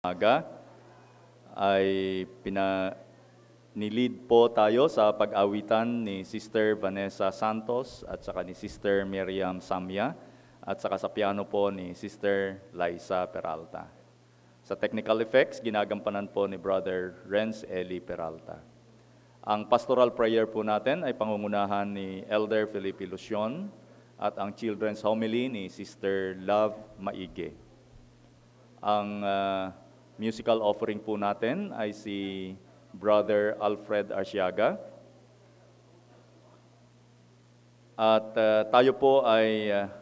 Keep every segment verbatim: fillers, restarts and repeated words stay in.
Aga ay pina nilid po tayo sa pag-awitan ni Sister Vanessa Santos at saka ni Sister Miriam Samya at saka sa piano po ni Sister Liza Peralta. Sa technical effects, ginagampanan po ni Brother Renz Eli Peralta. Ang pastoral prayer po natin ay pangungunahan ni Elder Felipe Lucion at ang children's homily ni Sister Love Maige. Ang uh, musical offering po natin ay si Brother Alfred Arsiaga. At uh, tayo po ay uh,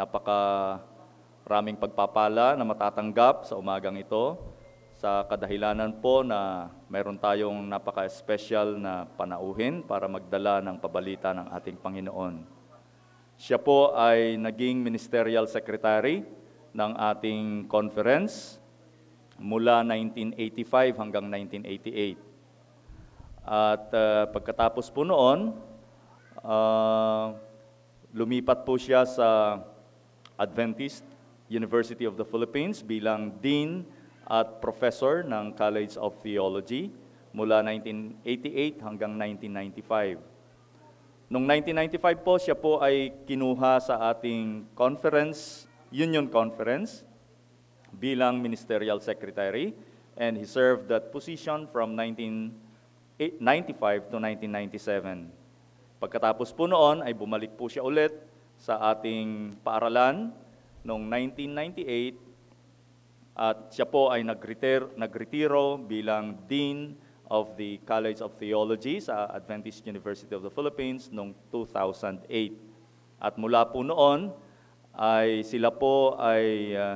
napakaraming pagpapala na matatanggap sa umagang ito sa kadahilanan po na mayroon tayong napaka-special na panauhin para magdala ng pabalita ng ating Panginoon. Siya po ay naging ministerial secretary ng ating conference mula nineteen eighty-five hanggang nineteen eighty-eight. At uh, pagkatapos po noon, uh, lumipat po siya sa Adventist University of the Philippines bilang Dean at Professor ng College of Theology mula nineteen eighty-eight hanggang nineteen ninety-five. Noong nineteen ninety-five po, siya po ay kinuha sa ating conference, Union Conference, bilang ministerial secretary, and he served that position from nineteen ninety-five to nineteen ninety-seven. Pagkatapos po noon ay bumalik po siya ulit sa ating paaralan noong nineteen ninety-eight at siya po ay nagretiro, nagretiro bilang Dean of the College of Theology sa Adventist University of the Philippines noong two thousand eight. At mula po noon ay sila po ay uh,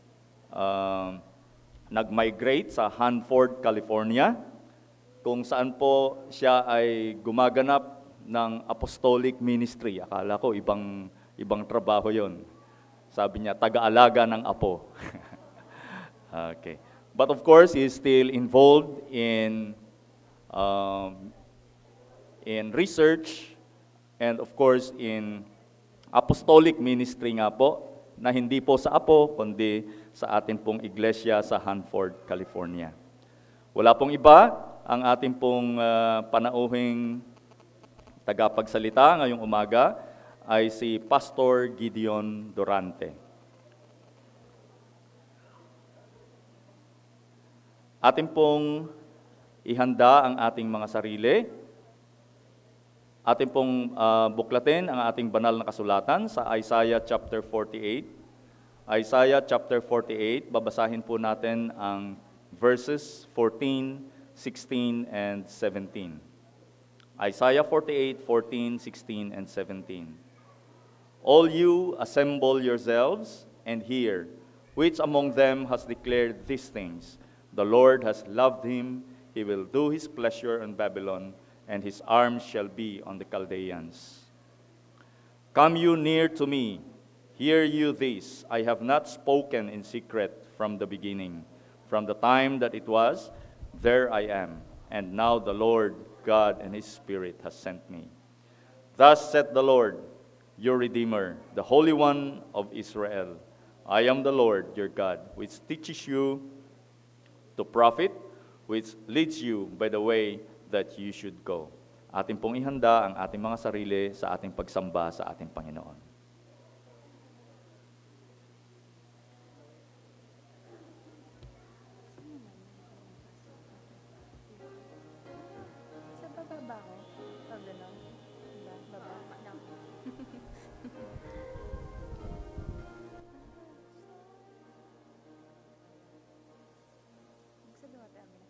Uh, nag-migrate sa Hanford, California, kung saan po siya ay gumaganap ng apostolic ministry. Akala ko ibang ibang trabaho yon. Sabi niya, taga-alaga ng apo. Okay. But of course, he is still involved in um, in research and of course in apostolic ministry nga po, na hindi po sa apo, kundi sa atin pong iglesia sa Hanford, California. Wala pong iba, ang ating pong uh, panauhing tagapagsalita ngayong umaga ay si Pastor Gideon Durante. Atin pong ihanda ang ating mga sarili. Atin pong uh, buklatin ang ating banal na kasulatan sa Isaiah chapter forty-eight. Isaiah chapter forty-eight, babasahin po natin ang verses fourteen, sixteen, and seventeen. Isaiah forty-eight, fourteen, sixteen, and seventeen. All you assemble yourselves and hear, which among them has declared these things? The Lord has loved him, he will do his pleasure on Babylon, and his arm shall be on the Chaldeans. Come you near to me, hear you this, I have not spoken in secret from the beginning. From the time that it was, there I am, and now the Lord God and his Spirit has sent me. Thus saith the Lord, your Redeemer, the Holy One of Israel. I am the Lord your God, which teaches you to profit, which leads you by the way that you should go. Ating pong ihanda ang ating mga sarili sa ating pagsamba sa ating Panginoon. Sa bababa ko? O, gano'n? Diba? Bababa lang. Sabi mo, Ate Amina.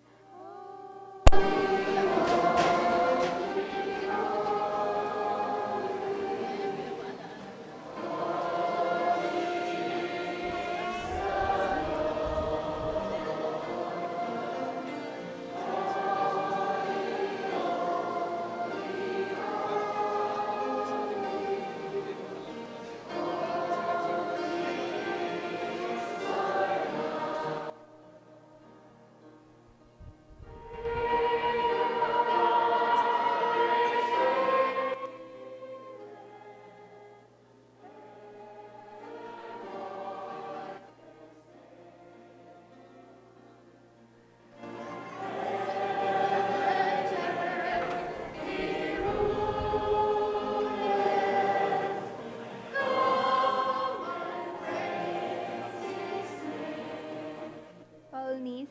thankful knees.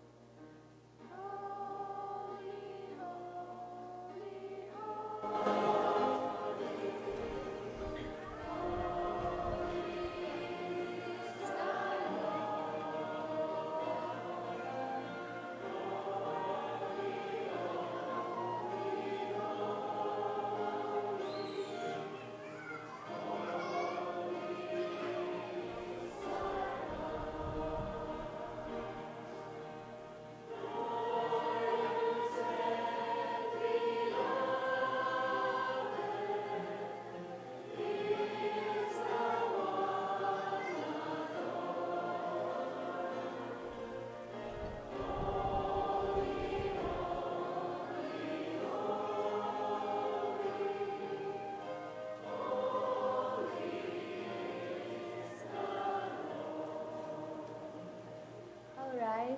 All rise.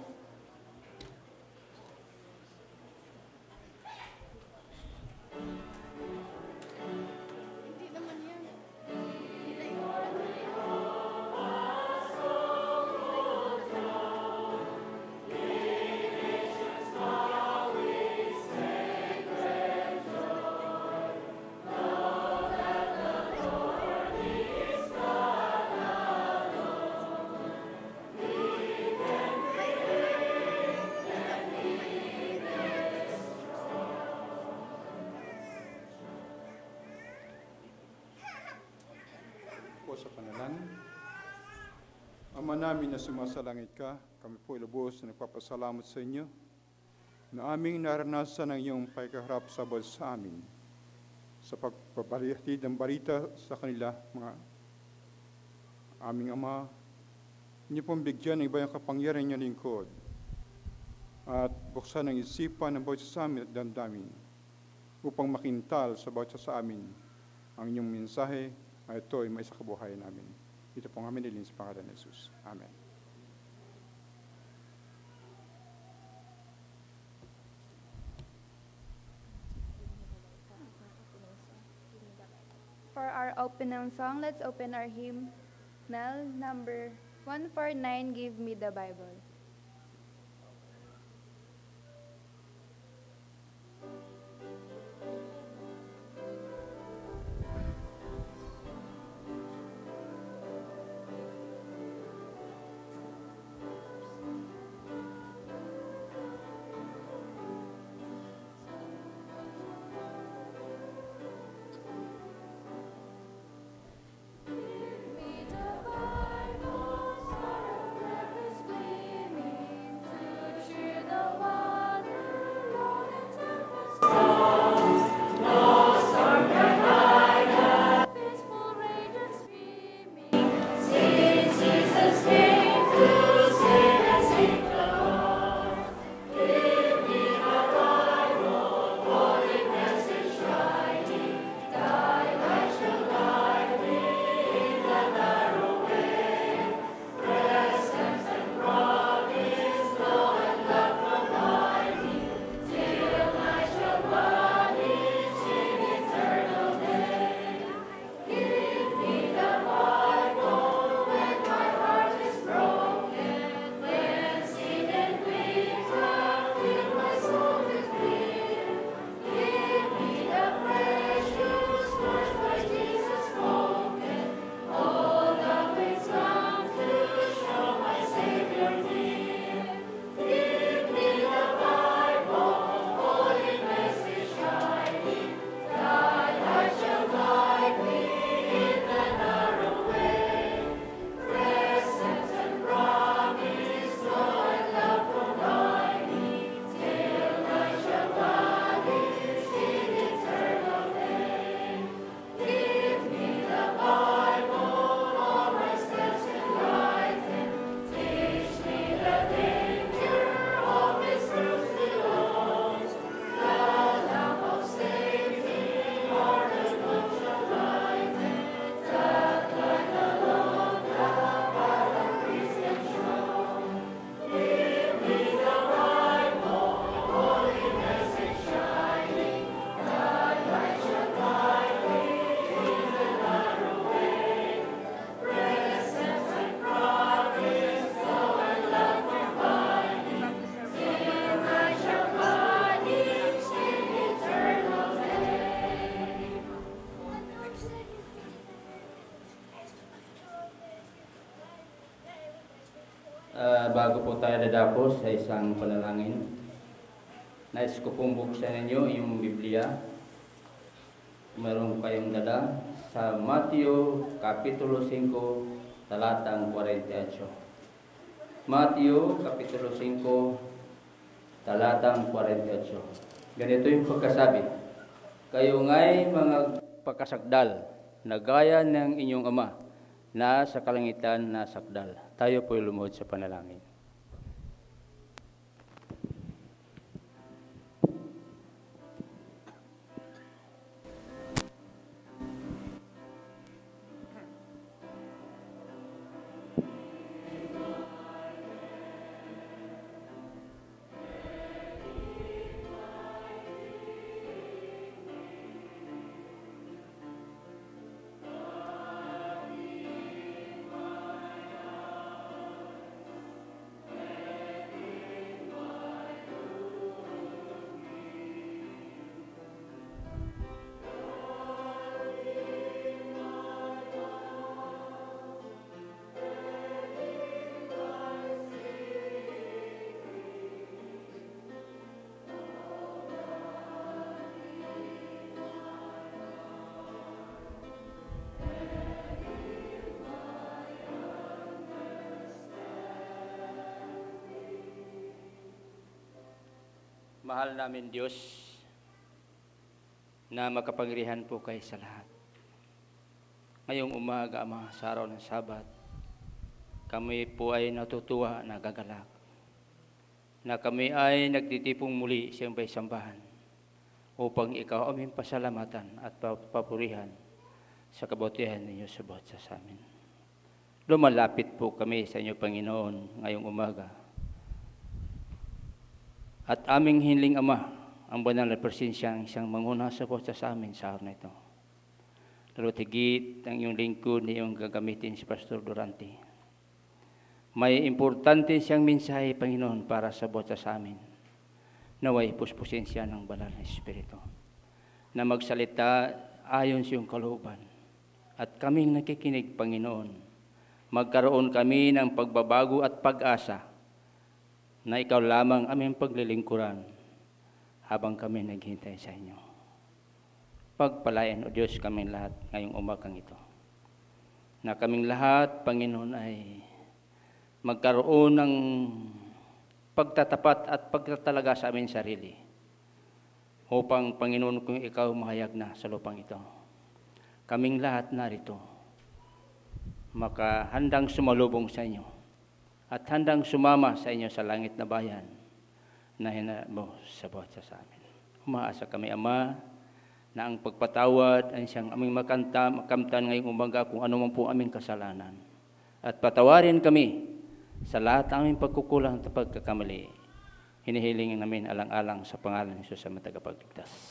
Hindi naman yan. Po sa panalangin. Ama namin na sumasalangit ka, kami po lubos na nagpapasalamat sa inyo na aming naranasan ang iyong pagkaharap sa bawat sa amin sa pagpapahatid ng balita sa kanila, mga aming Ama. Inyo pong bigyan ng ibayang kapangyarihan niyo lingkod at buksan ang isipan ng bawat sa amin at damdamin upang makintal sa bawat sa amin ang inyong mensahe ay ito ay may sa kabuhayan namin. Ito pong amin nilin sa pangalan ni Jesus. Amen. For our opening song, let's open our hymn. Nell, number one forty-nine, Give Me the Bible. Give me the Bible, star of purpose gleaming. tayo dadako sa isang panalangin. Nais ko pong buksan ninyo yung Biblia. Meron kayong dala sa Mateo Kapitulo five, talatang forty-eight. Mateo Kapitulo five, talatang forty-eight. Ganito yung pagkasabi. Kayo nga'y mga pagkasakdal na gaya ng inyong ama na sa kalangitan na sakdal. Tayo po'y lumuhod sa panalangin. Mahal namin Diyos na makapangyarihan po kayo sa lahat. Ngayong umaga, Ama, sa araw ng Sabat, kami po ay natutuwa, nagagalak, na kami ay nagtitipong muli sa iyong sambahan upang ikaw aming pasalamatan at papurihan sa kabutihan ninyo sa bawat sa amin. Lumalapit po kami sa inyo, Panginoon, ngayong umaga. At aming hiling, Ama, ang banal na presensya ng isang manguna sa bawat sa amin sa araw na ito. Lalo tigit ang iyong lingkod na iyong gagamitin si Pastor Durante. May importante siyang mensahe, Panginoon, para sa bawat sa amin. Naway puspusin siya ng banal na Espiritu na magsalita ayon sa iyong kalooban. At kaming nakikinig, Panginoon, magkaroon kami ng pagbabago at pag-asa na ikaw lamang aming paglilingkuran habang kami naghintay sa inyo. Pagpalain, O Diyos, kaming lahat ngayong umagang ito. Na kaming lahat, Panginoon, ay magkaroon ng pagtatapat at pagtatalaga sa aming sarili upang, Panginoon, kung ikaw mahayag na sa lupang ito. Kaming lahat narito, makahandang sumalubong sa inyo at handang sumama sa inyo sa langit na bayan na hinarap mo sa bawat sa amin. Umaasa kami, Ama, na ang pagpatawad ay siyang aming makanta, makamtan ngayong umaga kung ano man po aming kasalanan. At patawarin kami sa lahat ng aming pagkukulang at pagkakamali. Hinihiling namin alang-alang sa pangalan ni Jesus sa matagapagligtas.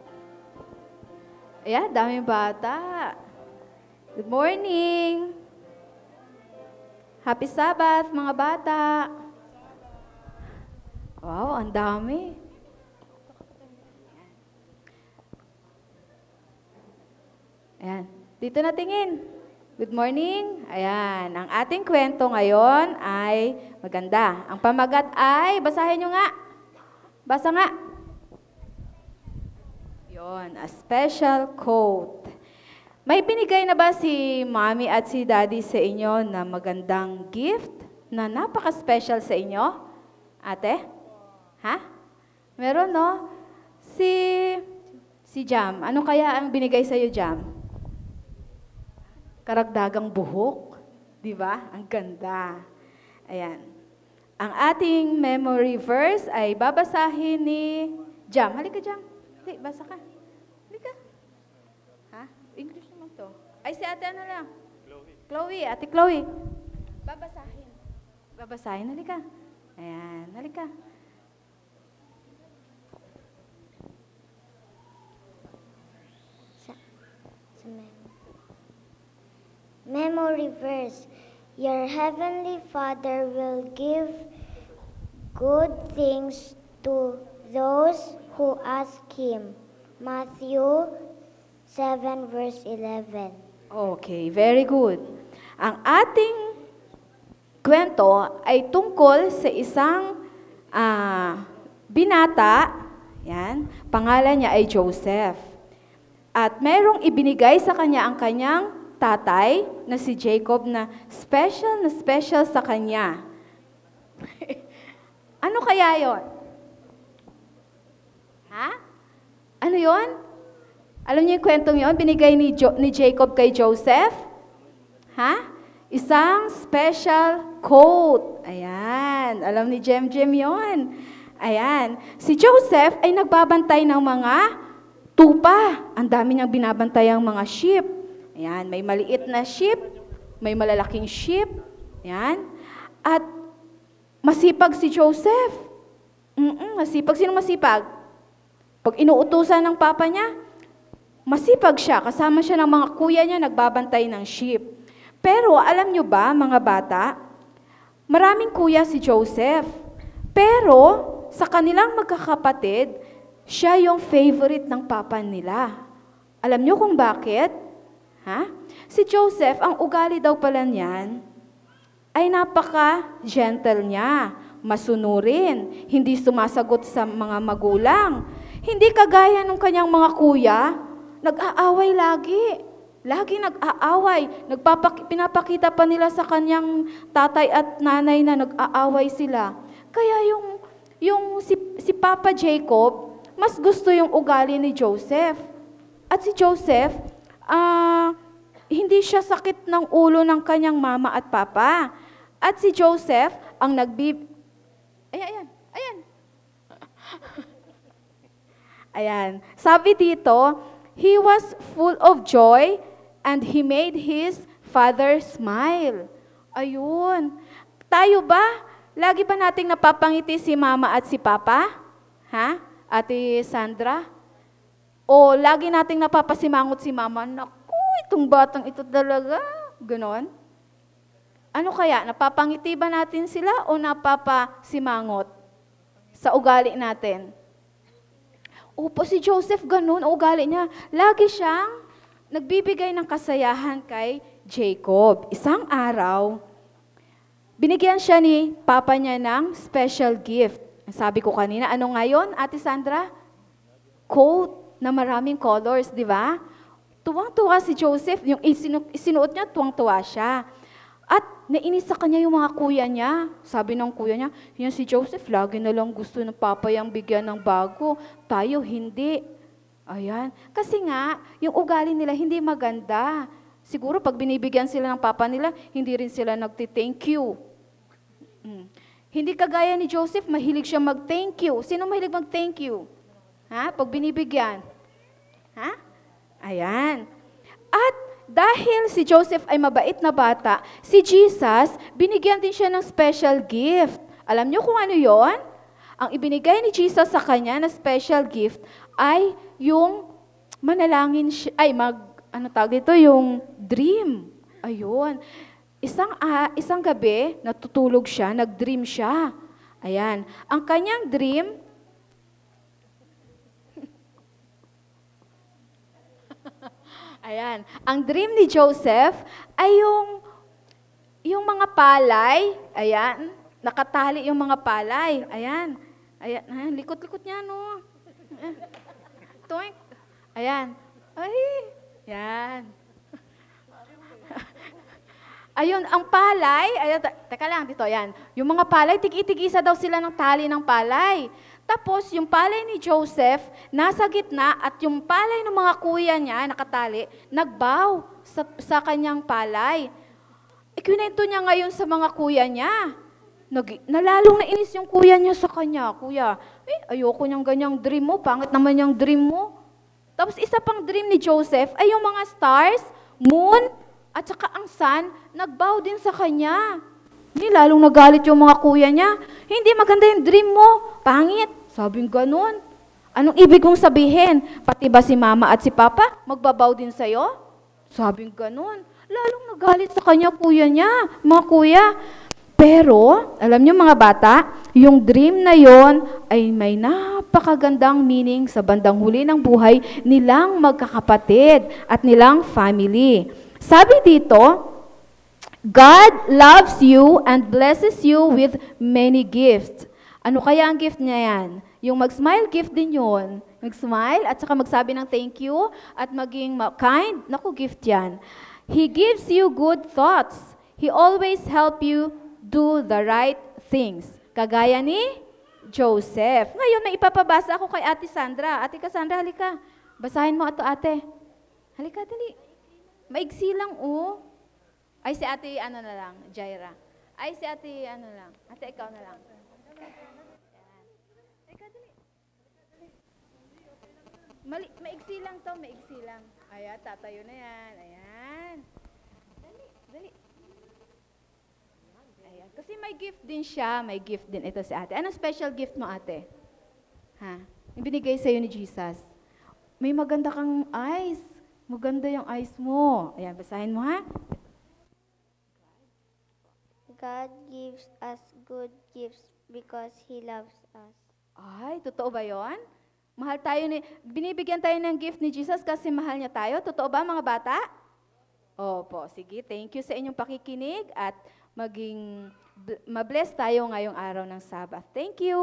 Ayan, daming bata. Good morning. Happy Sabbath, mga bata! Wow, ang dami. Ayan. Dito na tingin. Good morning. Ayan. Ang ating kwento ngayon ay maganda. Ang pamagat ay, basahin nyo nga. Basa nga. Yon, a special quote. May binigay na ba si mommy at si daddy sa inyo na magandang gift na napaka-special sa inyo? Ate? Ha? Meron, no? Si, si Jam. Ano kaya ang binigay sa'yo, Jam? Karagdagang buhok. Di ba? Ang ganda. Ayan. Ang ating memory verse ay babasahin ni Jam. Halika, Jam. Hindi, basa ka. Halika. Ha? English naman to. Ay, si ate ano lang? Chloe. Chloe, ate Chloe. Babasahin. Babasahin, halika. Ayan, halika. Memory verse. Your heavenly Father will give good things to those who ask Him. Matthew seven verse eleven. Okay, very good. Ang ating kwento ay tungkol sa isang ah, binata, yan, pangalan niya ay Joseph. At merong ibinigay sa kanya ang kanyang tatay na si Jacob na special na special sa kanya. Ano kaya yon? Ha? Ano yon? Alam niyo yung kwentong yon? Binigay ni, jo- ni Jacob kay Joseph? Ha? Isang special coat. Ayan. Alam ni Jem Jem yon. Ayan. Si Joseph ay nagbabantay ng mga tupa. Ang dami niyang binabantay ang mga sheep. Ayan, may maliit na sheep, may malalaking sheep. Ayan. At masipag si Joseph. Mm-mm, masipag. Sino masipag? Pag inuutusan ng papa niya, masipag siya. Kasama siya ng mga kuya niya, nagbabantay ng sheep. Pero alam nyo ba, mga bata, maraming kuya si Joseph. Pero sa kanilang magkakapatid, siya yung favorite ng papa nila. Alam nyo kung bakit? Ha? Si Joseph, ang ugali daw pala niyan, ay napaka-gentle niya, masunurin, hindi sumasagot sa mga magulang. Hindi kagaya ng kanyang mga kuya, nag-aaway lagi. Lagi nag-aaway. Nagpapak- pinapakita pa nila sa kanyang tatay at nanay na nag-aaway sila. Kaya yung, yung si, si Papa Jacob, mas gusto yung ugali ni Joseph. At si Joseph, Ah, uh, hindi siya sakit ng ulo ng kanyang mama at papa. At si Joseph ang nagbib... Ayan, ayan, ayan. Ayan. Sabi dito, he was full of joy and he made his father smile. Ayun. Tayo ba? Lagi ba nating napapangiti si mama at si papa? Ha? Ate Sandra? O lagi nating napapasimangot si mama, naku, itong batang ito talaga. Ganon. Ano kaya? Napapangiti ba natin sila o napapasimangot sa ugali natin? Opo, si Joseph ganun, ugali niya. Lagi siyang nagbibigay ng kasayahan kay Jacob. Isang araw, binigyan siya ni papa niya ng special gift. Sabi ko kanina, ano ngayon, Ate Sandra? Coat na maraming colors, di ba? Tuwang-tuwa si Joseph, yung isinu- isinuot niya, tuwang-tuwa siya. At nainis sa kanya yung mga kuya niya. Sabi ng kuya niya, yan si Joseph, lagi na lang gusto ng papa yung bigyan ng bago. Tayo, hindi. Ayan. Kasi nga, yung ugali nila hindi maganda. Siguro pag binibigyan sila ng papa nila, hindi rin sila nagti-thank you. Hmm. Hindi kagaya ni Joseph, mahilig siya mag-thank you. Sino mahilig mag-thank you? Ha? Pag binibigyan. Ha? Ayan. At dahil si Joseph ay mabait na bata, si Jesus, binigyan din siya ng special gift. Alam niyo kung ano yon? Ang ibinigay ni Jesus sa kanya na special gift ay yung manalangin siya, ay mag, ano tawag dito, yung dream. Ayun. Isang, ah, isang gabi, natutulog siya, nag-dream siya. Ayan. Ang kanyang dream, ayan. Ang dream ni Joseph ay yung, yung mga palay, ayan, nakatali yung mga palay, ayan. Ayan, ayan likot-likot niya, no? Toink. Ayan. Ay, yan. Ayun, ang palay, ayun, teka lang dito, yan. Yung mga palay, tig-itigisa daw sila ng tali ng palay. Tapos, yung palay ni Joseph, nasa gitna, at yung palay ng mga kuya niya, nakatali, nagbaw sa, sa kanyang palay. Ikwinento niya ngayon sa mga kuya niya. Nag, nalalong nainis yung kuya niya sa kanya. Kuya, eh, ayoko niyang ganyang dream mo, pangit naman yung dream mo. Tapos, isa pang dream ni Joseph ay yung mga stars, moon, at saka ang sun, nagbow din sa kanya. Hindi, lalong nagalit yung mga kuya niya. Hindi, maganda yung dream mo. Pangit. Sabing ganun. Anong ibig mong sabihin? Pati ba si mama at si papa, magbabaw din sa'yo? Sabing ganun. Lalong nagalit sa kanya kuya niya, mga kuya. Pero, alam niyo mga bata, yung dream na yon ay may napakagandang meaning sa bandang huli ng buhay nilang magkakapatid at nilang family. Sabi dito, God loves you and blesses you with many gifts. Ano kaya ang gift niya yan? Yung mag-smile gift din yun. Mag-smile at saka magsabi ng thank you at maging kind. Naku, gift yan. He gives you good thoughts. He always help you do the right things. Kagaya ni Joseph. Ngayon, may ipapabasa ako kay Ate Sandra. Ate Cassandra, halika. Basahin mo ito, ate. Halika, dali. Maigsi lang, oh. Ay, si ate, ano na lang, Jaira. Ay, si ate, ano lang. Ate, ikaw na lang. Ikaw, dali. Mali, maigsi lang to, maigsi lang. Ayan, tatayo na yan. Ayan. Dali, dali. Ayan. Kasi may gift din siya, may gift din ito si ate. Anong special gift mo, ate? Ha? Yung binigay sa'yo ni Jesus. May maganda kang eyes. Maganda yung eyes mo. Ayan, basahin mo ha. God gives us good gifts because He loves us. Ay, totoo ba yon? Mahal tayo ni, binibigyan tayo ng gift ni Jesus kasi mahal niya tayo. Totoo ba mga bata? Opo, sige. Thank you sa inyong pakikinig at maging mabless tayo ngayong araw ng Sabbath. Thank you!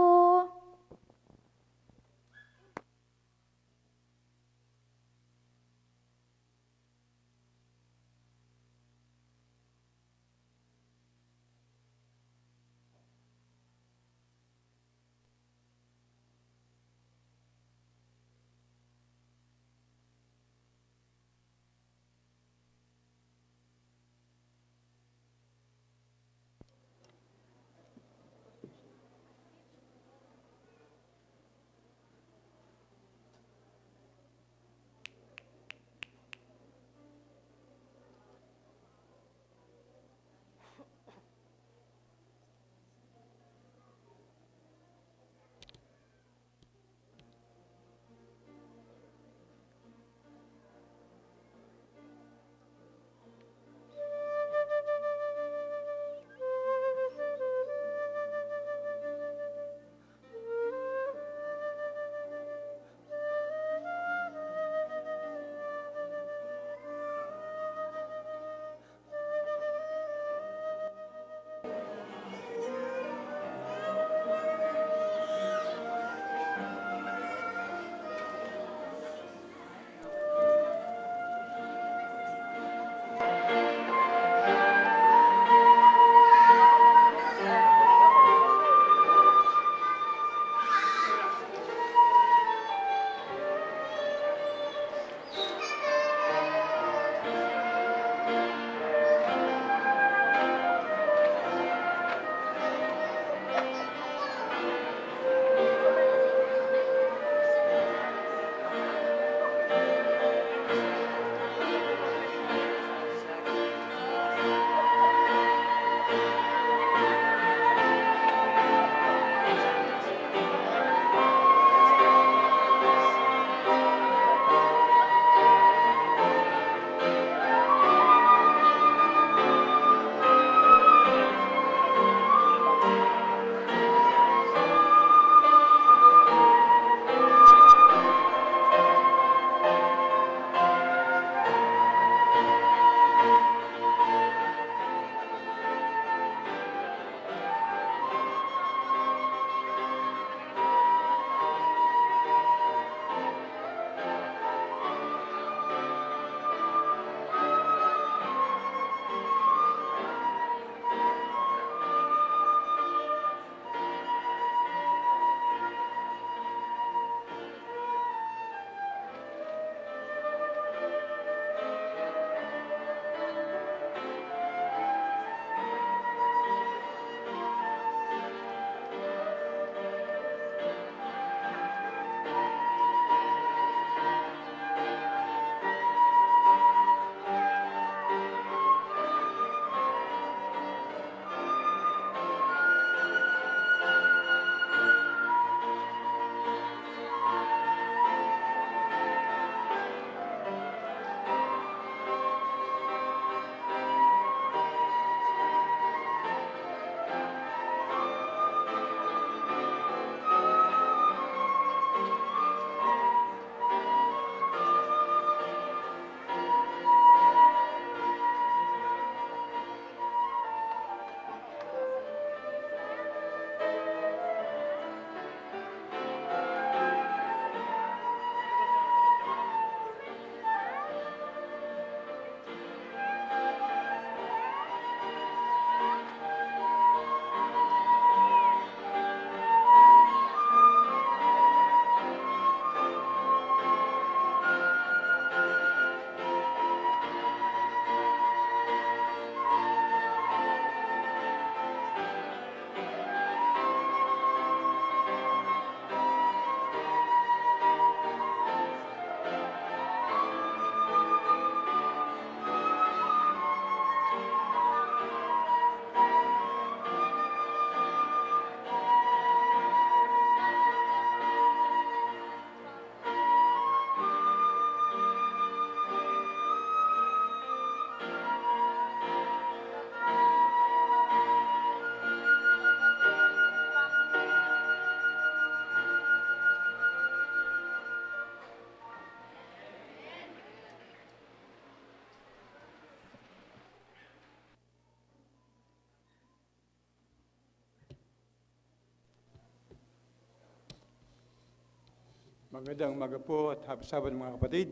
Magandang umaga po at happy Sabbath mga kapatid.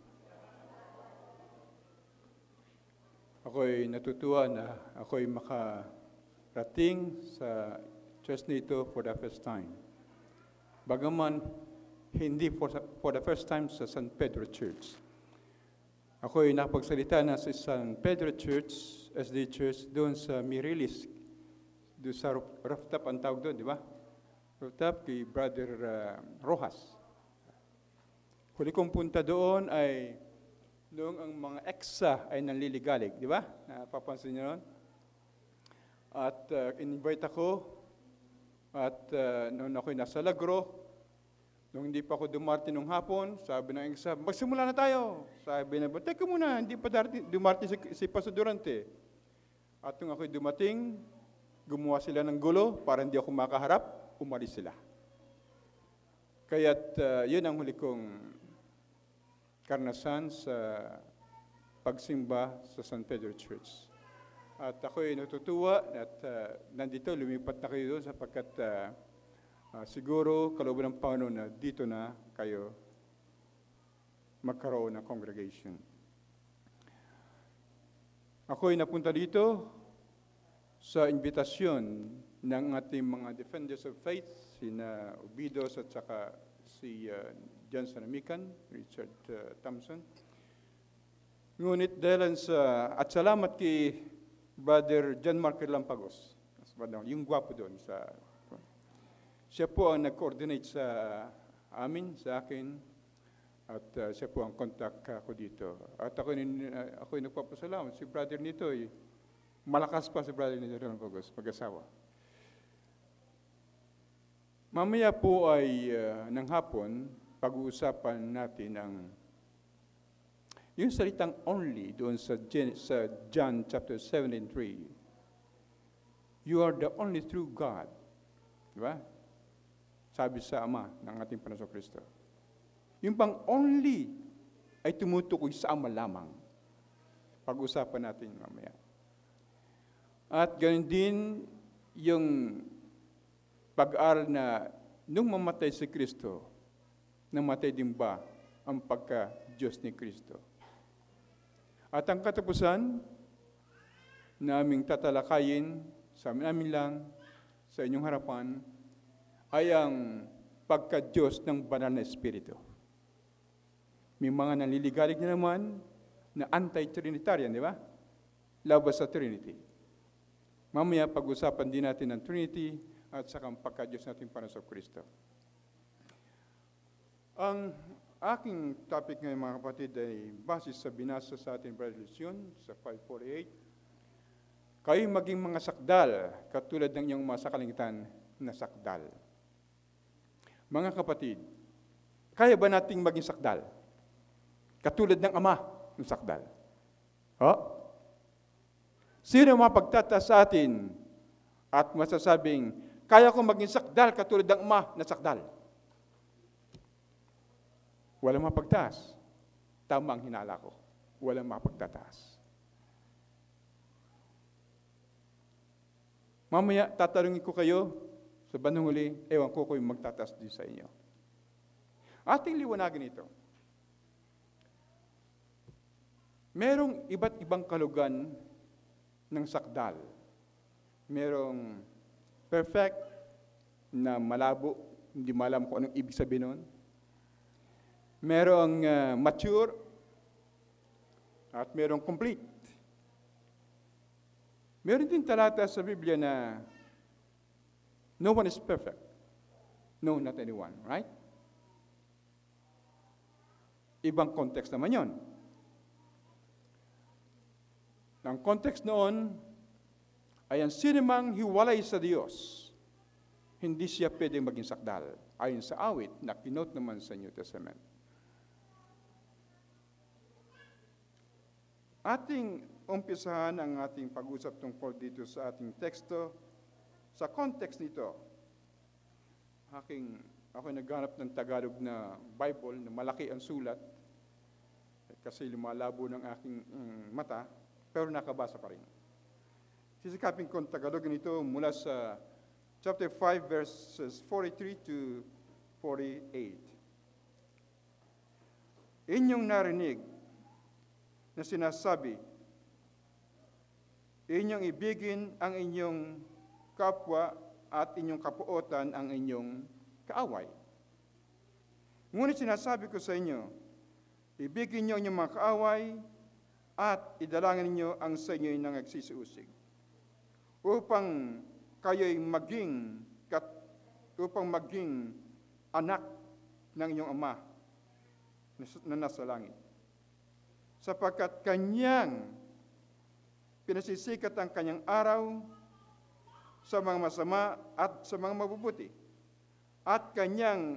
Ako'y natutuwa na ako'y makarating sa church nito for the first time. Bagaman hindi for, for the first time sa San Pedro Church. Ako'y nakapagsalita na sa San Pedro Church, S D Church, doon sa Mirilis. Doon sa rooftop ang tawag doon, di ba? Rooftop kay Brother uh, Rojas. Huli kong punta doon ay noong ang mga eksa ay nanliligalig, di ba? Napapansin niyo noon? At uh, in-invite ako at uh, noon ako'y nasa Lagro, nung hindi pa ako dumarting nung hapon, sabi ng eksa, magsimula na tayo. Sabi na, teka muna, hindi pa dumarting si, si Pastor Durante. At nung ako'y dumating, gumawa sila ng gulo para hindi ako makaharap, umalis sila. Kaya't uh, yun ang huli kong karanasan sa pagsimba sa San Pedro Church. At ako'y natutuwa at uh, nandito, lumipat na kayo doon sapagkat uh, uh, siguro kalooban ng Panginoon na dito na kayo magkaroon ng congregation. Ako'y napunta dito sa invitasyon ng ating mga defenders of faith, sina Ubidos at saka si uh, John Sanamican, Richard uh, Thompson. Ngunit dahil sa, at salamat kay Brother John Marker Lampagos, yung gwapo doon. Sa, siya po ang nag-coordinate sa amin, sa akin, at uh, siya po ang contact ko dito. At ako, uh, ako'y nagpapasalamat. Si brother nito, eh, malakas pa si brother nito Lampagos, mag-asawa. Mamaya po ay uh, ng hapon, pag-uusapan natin ang yung salitang only doon sa, Gen- sa John chapter seventeen three. You are the only true God. Diba? Sabi sa Ama ng ating Panginoon Kristo. Yung pang only ay tumutukoy sa Ama lamang. Pag-usapan natin mamaya. At ganun din yung pag-aaral na nung mamatay si Kristo, namatay din ba ang pagka-Diyos ni Kristo? At ang katapusan na aming tatalakayin sa amin lang, sa inyong harapan, ay ang pagka-Diyos ng banal na Espiritu. May mga nanliligalig na naman na anti-Trinitarian, di ba? Labas sa Trinity. Mamaya pag-usapan din natin ang Trinity at saka ang pagka-Diyos natin para sa Kristo. Ang aking topic ngayon mga kapatid ay base sa binasa sa ating resolution sa five forty-eight. Kayo maging mga sakdal katulad ng iyong mga sakalingitan na sakdal. Mga kapatid, kaya ba nating maging sakdal? Katulad ng Ama ng sakdal. Oh? Sino mapagtataas sa atin at masasabing, kaya ko maging sakdal katulad ng Ama na sakdal? Walang mapagtaas. Tama ang hinala ko. Walang mapagtataas. Mamaya, tatanungin ko kayo, sa bandang huli, ewan ko kung magtataas din sa inyo. Ating liwanagin ito. Merong iba't ibang kalugan ng sakdal. Merong perfect na malabo, hindi malam kung anong ibig sabihin nun. Merong uh, mature at merong complete. Meron din talata sa Biblia na no one is perfect. No, not anyone, right? Ibang context naman yon. Ang context noon ay ang sinimang hiwalay sa Diyos. Hindi siya pwedeng maging sakdal. Ayon sa awit na kinote naman sa New Testament. Ating umpisahan ang ating pag-usap tungkol dito sa ating teksto. Sa context nito, aking, ako naghanap ng Tagalog na Bible na malaki ang sulat kasi lumalabo ng aking um, mata, pero nakabasa pa rin. Sisikapin ko ang Tagalog nito mula sa chapter five verses forty-three to forty-eight. inyong narinig na sinasabi, inyong ibigin ang inyong kapwa at inyong kapuotan ang inyong kaaway. Ngunit sinasabi ko sa inyo, ibigin niyo ang inyong mga kaaway at idalangin ninyo ang sa inyo'y nangagsisiusig, upang kayo'y maging, kat, upang maging anak ng inyong Ama na nasa langit. Sapagkat kanyang pinasisikat ang kanyang araw sa mga masama at sa mga mabubuti, at kanyang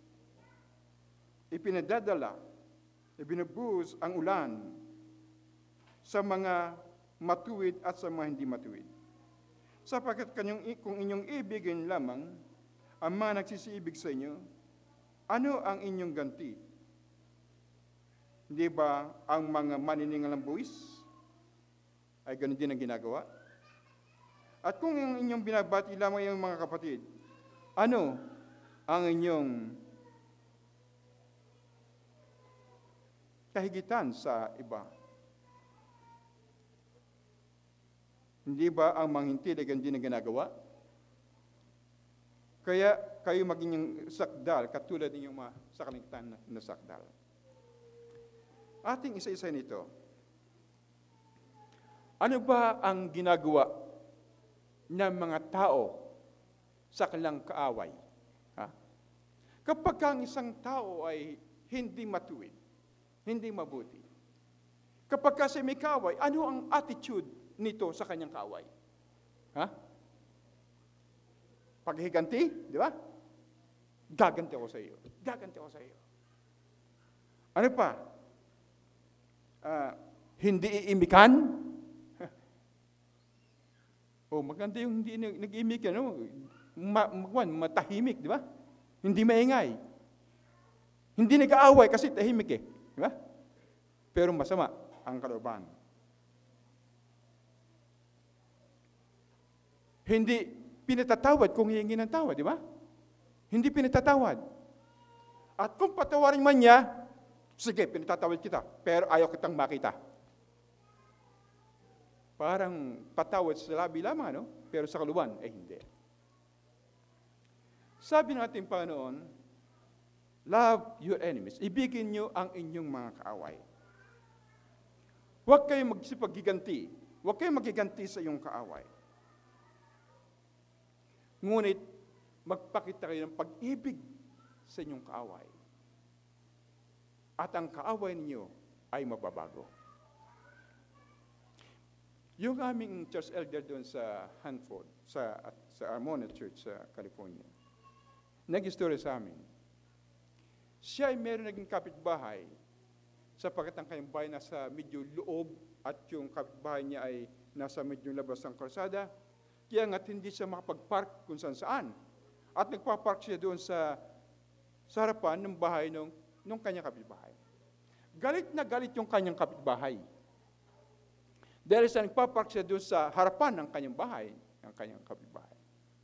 ipinadadala, ibinubuhos ang ulan sa mga matuwid at sa mga hindi matuwid. Sapagkat kanyang, kung inyong ibigin lamang ang mga nagsisiibig sa inyo, ano ang inyong ganti? Hindi ba ang mga maniningal ng buwis ay ganun din ang ginagawa? At kung yung inyong binabati lamang yung mga kapatid, ano ang inyong kahigitan sa iba? Hindi ba ang mga hintil ay ganun din ang ginagawa? Kaya kayo maging yung sakdal, katulad ninyong mga sa kaligtaan na, na sakdal. Ating isa-isa nito. Ano ba ang ginagawa ng mga tao sa kanilang kaaway? Ha? Kapag ang isang tao ay hindi matuwid, hindi mabuti, kapag kasi may kaaway, ano ang attitude nito sa kanyang kaaway? Ha? Paghiganti, di ba? Gaganti ako sa iyo. Gaganti ako sa iyo. Ano pa? Uh, hindi iimikan? O, maganda yung hindi nag-iimik, ano? Ma, ma, matahimik, di ba? Hindi maingay. Hindi nag-aaway kasi tahimik eh. Di ba? Pero masama ang kalooban. Hindi pinatatawad kung hihingi ng tawad, di ba? Hindi pinatatawad. At kung patawarin man niya, sige, pinatatawad kita, pero ayaw kitang makita. Parang patawad sa labi lamang, no? Pero sa kaluban, eh hindi. Sabi natin Panginoon, love your enemies. Ibigin niyo ang inyong mga kaaway. Huwag kayong magsipaggiganti. Huwag kayong magiganti sa iyong kaaway. Ngunit, magpakita kayo ng pag-ibig sa inyong kaaway. At ang kaaway ninyo ay mababago. Yung aming church elder doon sa Hanford, sa, sa Armona Church sa California, nag-istorya sa amin. Siya ay meron naging kapitbahay sapagkat ang kanyang bahay nasa medyo loob at yung kapitbahay niya ay nasa medyo labas ng kalsada, kaya nga't hindi siya makapag-park kung saan saan. At nagpa-park siya doon sa, sa harapan ng bahay ng, ng kanyang kapitbahay. Galit na galit yung kanyang kapitbahay. Dahil sa nagpa-park siya doon sa harapan ng kanyang bahay, ng kanyang kapitbahay.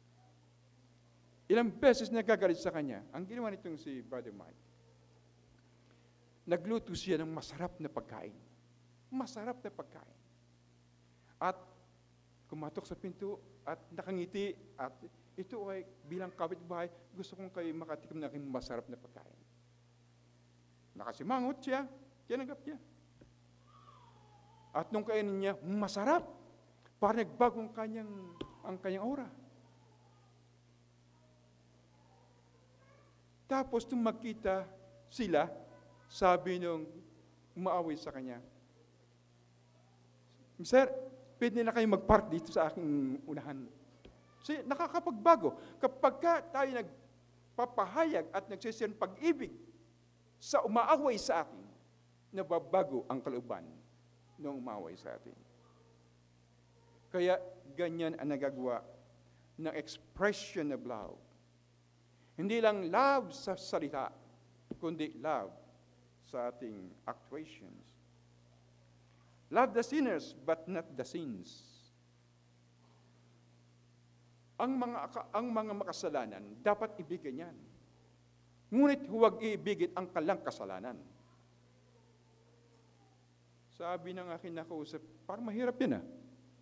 Ilang beses nagagalit sa kanya. Ang ginawa nitong si Brother Mike, nagluto siya ng masarap na pagkain. Masarap na pagkain. At kumatok sa pinto at nakangiti at ito ay bilang kapitbahay, gusto kong kayo makatikim ng aking masarap na pagkain. Nakasimangot siya, tinanggap niya. At nung kainin niya, masarap. Para nagbago ang kanyang, ang kanyang aura. Tapos nung magkita sila, sabi nung umaaway sa kanya, Sir, pwede na kayo mag-park dito sa aking unahan. Kasi nakakapagbago. Kapag ka tayo nagpapahayag at nagsisiyang pag-ibig sa umaaway sa atin, nababago ang kalooban ng umaway sa atin. Kaya ganyan ang nagagawa ng expression of love. Hindi lang love sa salita, kundi love sa ating actuations. Love the sinners, but not the sins. Ang mga, ang mga makasalanan, dapat ibigin yan. Ngunit huwag iibigin ang kalang kasalanan. Sabi ng aking nakausap, parang mahirap yan ah.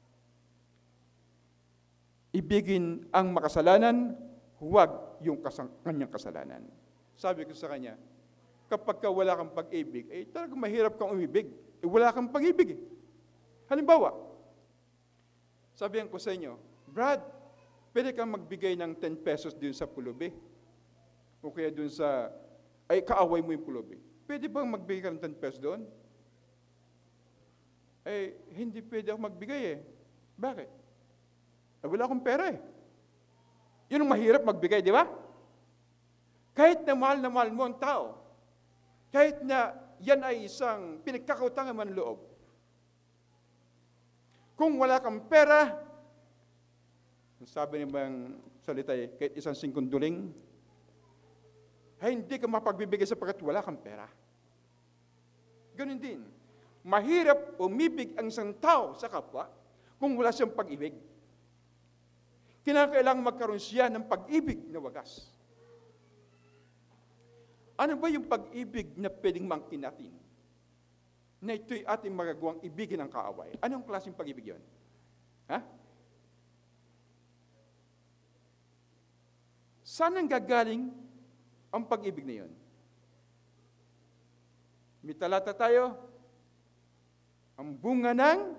Ibigin ang makasalanan, huwag yung kasang, kanyang kasalanan. Sabi ko sa kanya, kapag ka wala kang pag-ibig, eh talagang mahirap kang umibig. Eh wala kang pag-ibig eh. Halimbawa, sabihan ko sa inyo, Brad, pwede kang magbigay ng ten pesos dun sa pulubi. O kaya dun sa, ay kaaway mo yung pulubi. Pwede bang magbigay ka ng ten pesos doon? Eh, hindi pwede ako magbigay eh. Bakit? Eh, wala akong pera eh. Yun ang mahirap magbigay, di ba? Kahit na mahal na mahal mo ang tao, kahit na yan ay isang pinagkakautangan man loob, kung wala kang pera, sabi niya bang salita eh, kahit isang singkong duling, ay hindi ka mapagbibigay sapagkat wala kang pera. Ganun din. Mahirap umibig ang isang tao sa kapwa kung wala siyang pag-ibig. Kinakailangan magkaroon siya ng pag-ibig na wagas. Ano ba yung pag-ibig na pwedeng mangkin natin? Na ito'y ating magagawang ibigin ang kaaway. Anong klaseng pag-ibig yun? Ha? Saan ang gagaling ang pag-ibig na yun? May talata tayo, ang bunga ng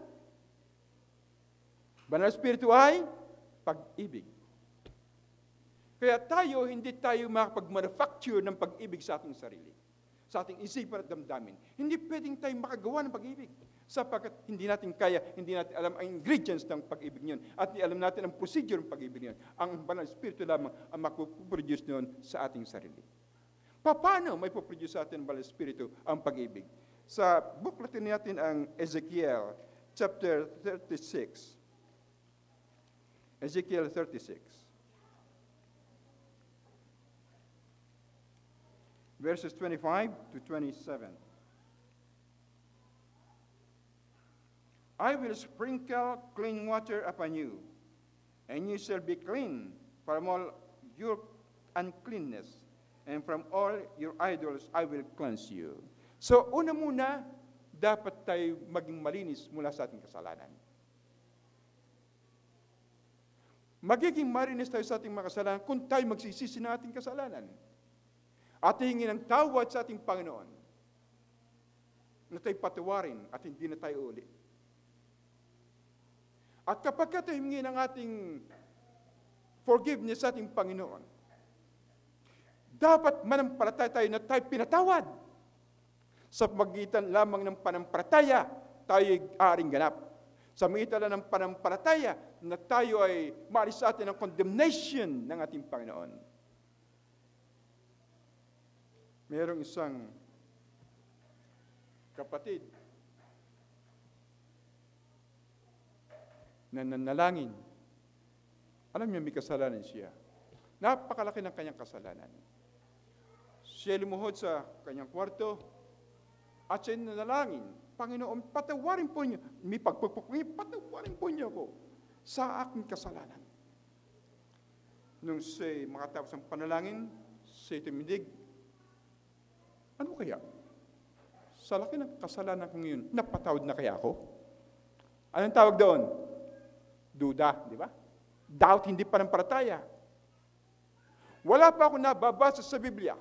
Banal na Espiritu ay pag-ibig. Kaya tayo, hindi tayo makapag-manufacture ng pag-ibig sa ating sarili, sa ating isipan at damdamin. Hindi pwedeng tayo makagawa ng pag-ibig sapagkat hindi natin kaya, hindi natin alam ang ingredients ng pag-ibig niyon at hindi alam natin ang procedure ng pag-ibig niyon. Ang Banal na Espiritu lamang ang makuproduce niyon sa ating sarili. Paano may poproduce sa atin ng Banal na Espiritu ang pag-ibig? Sa bukletin natin ang Ezekiel chapter thirty-six. Ezekiel thirty-six. Verses twenty-five to twenty-seven. I will sprinkle clean water upon you, and you shall be clean from all your uncleanness, and from all your idols I will cleanse you. So, una muna, dapat tayo maging malinis mula sa ating kasalanan. Magiging malinis tayo sa ating mga kasalanan kung tayo magsisisi ng ating kasalanan. At hingin ng tawad sa ating Panginoon na tayo patawarin at hindi na tayo uli. At kapag tayo hingin ng ating forgiveness sa ating Panginoon, dapat manampalataya tayo na tayo pinatawad. Sa pagitan lamang ng panampalataya, tayo ay aaring ganap. Sa magitan ng panampalataya, na tayo ay maalis sa atin ng condemnation ng ating Panginoon. Mayroong isang kapatid na nanalangin. Alam niyo, may kasalanan siya. Napakalaki ng kanyang kasalanan. Siya lumuhod sa kanyang kwarto at siya nanalangin, Panginoon, patawarin po niyo. May pagpupukwi, patawarin po niyo ako sa aking kasalanan. Nung siya makatapos ang panalangin, siya tumindig. Ano kaya? Sa laki ng kasalanan ko ngayon, napatawad na kaya ako? Anong tawag doon? Duda, di ba? Doubt, hindi pa ng parataya. Wala pa ako nababasa sa Biblia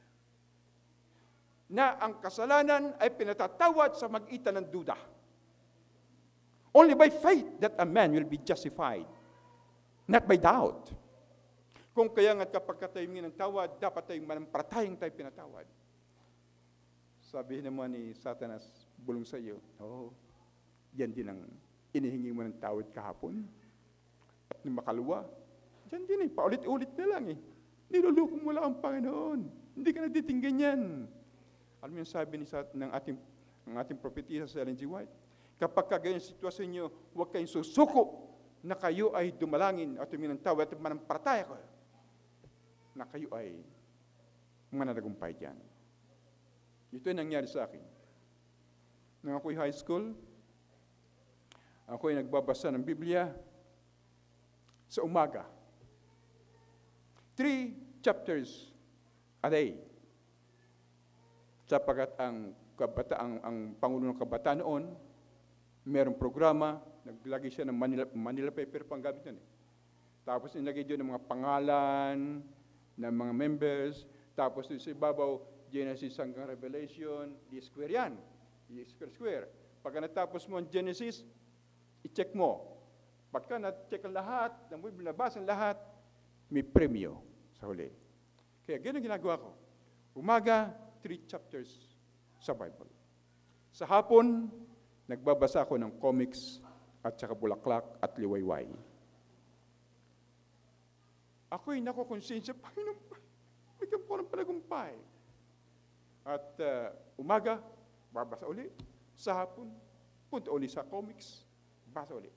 na ang kasalanan ay pinatatawad sa mag-itan ng duda. Only by faith that a man will be justified, not by doubt. Kung kaya nga't kapag tayo ng tawad, dapat tayong manampalatayang tayo pinatawad. Sabihin naman ni Satanas, bulong sa iyo, oh, yan din ang inihingi mo ng tawad kahapon. At nung makaluwa, yan din eh, paulit-ulit na lang eh. Nilulukong mo lang ang Panginoon. Hindi ka natitinggan yan. Alam mo yung sabi ni, ng ating, ng ating propetisa sa Ellen G. White, kapag kagayang sitwasyon nyo, huwag kayong susuko na kayo ay dumalangin at humingi ng tawad at manampalataya ko na kayo ay mananagumpay dyan. Ito yung nangyari sa akin. Nung ako'y high school, ako'y nagbabasa ng Biblia sa umaga. Three chapters a day. Sapagat ang kabata, ang, ang Pangulo ng Kabataan noon, merong programa, naglagay siya ng Manila, Manila paper pang gamit yun eh. Tapos nilagay doon ng mga pangalan ng mga members, tapos doon sa ibabaw, Genesis hanggang Revelation, di square yan, di square square. Pagka natapos mo ang Genesis, i-check mo. Pagka na-check ang lahat, nabasa ang lahat, may premyo sa huli. Kaya ganyan ginagawa ko. Umaga, three chapters sa Bible. Sa hapon, nagbabasa ako ng comics at saka bulaklak at liwayway. Ako'y nakukonsensya, Panginoon, bigyan po ng panagumpay. At uh, umaga, babasa uli. Sa hapon, punta uli sa comics, basa uli.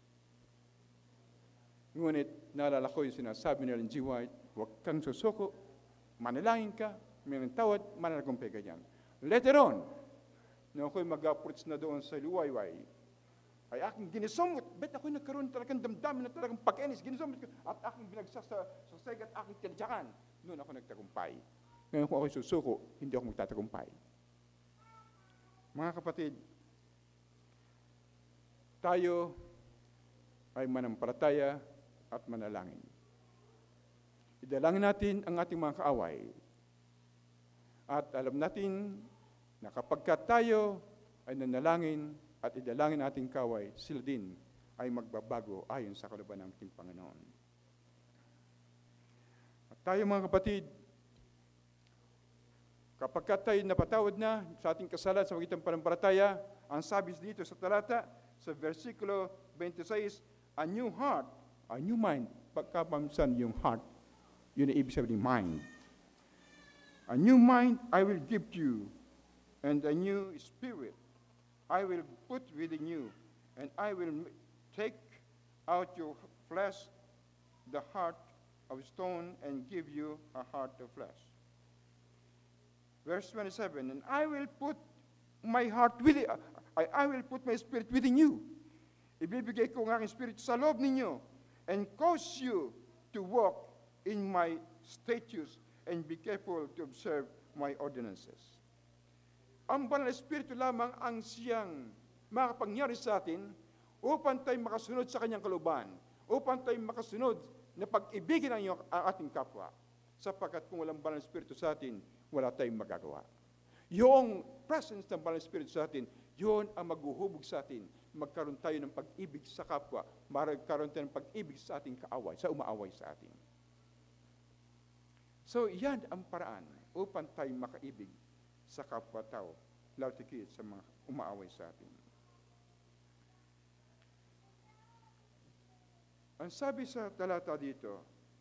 Ngunit, naalala ko yung sinasabi ni Ellen G. White, huwag kang susuko, manalangin ka, may tawad, mananagumpay ka dyan. Later on, nung ako'y mag-approach na doon sa Luwayway, ay aking ginisomot. Bet ako'y nagkaroon talagang damdamin na talagang pag-enis. Ginisomot ko at aking binagsak sa, sa seg at aking tinadyakan. Noon ako nagtagumpay. Ngayon kung ako'y susuko, hindi ako magtatagumpay. Mga kapatid, tayo ay manampalataya at manalangin. Idalangin natin ang ating mga kaaway. At alam natin na kapag tayo ay nanalangin at idalangin ating kaway, sila din ay magbabago ayon sa kalooban ng ating Panginoon. At tayo mga kapatid, kapag tayo napatawad na sa ating kasalanan sa magitan pananampalataya, ang sabi dito sa talata, sa versikulo twenty-six, a new heart, a new mind. Pagkapaminsan yung heart, yun ang ibig sabihin mind. A new mind I will give to you, and a new spirit I will put within you, and I will take out your flesh, the heart of stone, and give you a heart of flesh. Verse twenty-seven, and I will put my heart within, I, I will put my spirit within you. Ibibigay ko ang aking spirit sa loob ninyo, and cause you to walk in my statutes, and be careful to observe my ordinances. Ang banal na espiritu lamang ang siyang makapangyari sa atin upang tayo makasunod sa kanyang kalooban, upang tayo makasunod na pag-ibigin ang, iyong, ang ating kapwa. Sapagkat kung walang banal na espiritu sa atin, wala tayong magagawa. Yung presence ng banal na espiritu sa atin, yun ang maghuhubog sa atin. Magkaroon tayo ng pag-ibig sa kapwa, magkaroon tayo ng pag-ibig sa ating kaaway, sa umaaway sa atin. So, yan ang paraan upang tayo makaibig sa kapwa-tao, lalo tikit sa mga umaaway sa atin. Ang sabi sa talata dito,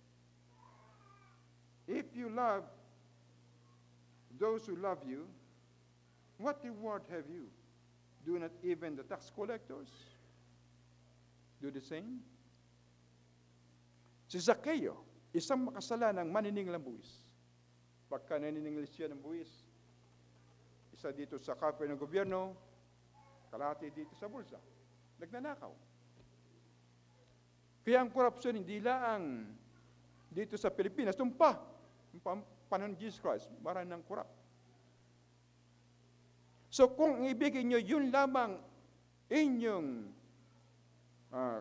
if you love those who love you, what reward have you? Do not even the tax collectors do the same? Si Zaccheo, isang makasalanang manininglang buwis. Pagka naniningil siya ng buwis, isa dito sa cover ng gobyerno, kalahati dito sa bulsa. Nagnanakaw. Kaya ang korupsyon hindi lang dito sa Pilipinas, tumpa. Yung panahon ni Jesus Christ, marami ng korap. So kung ibigay nyo, yun lamang inyong uh,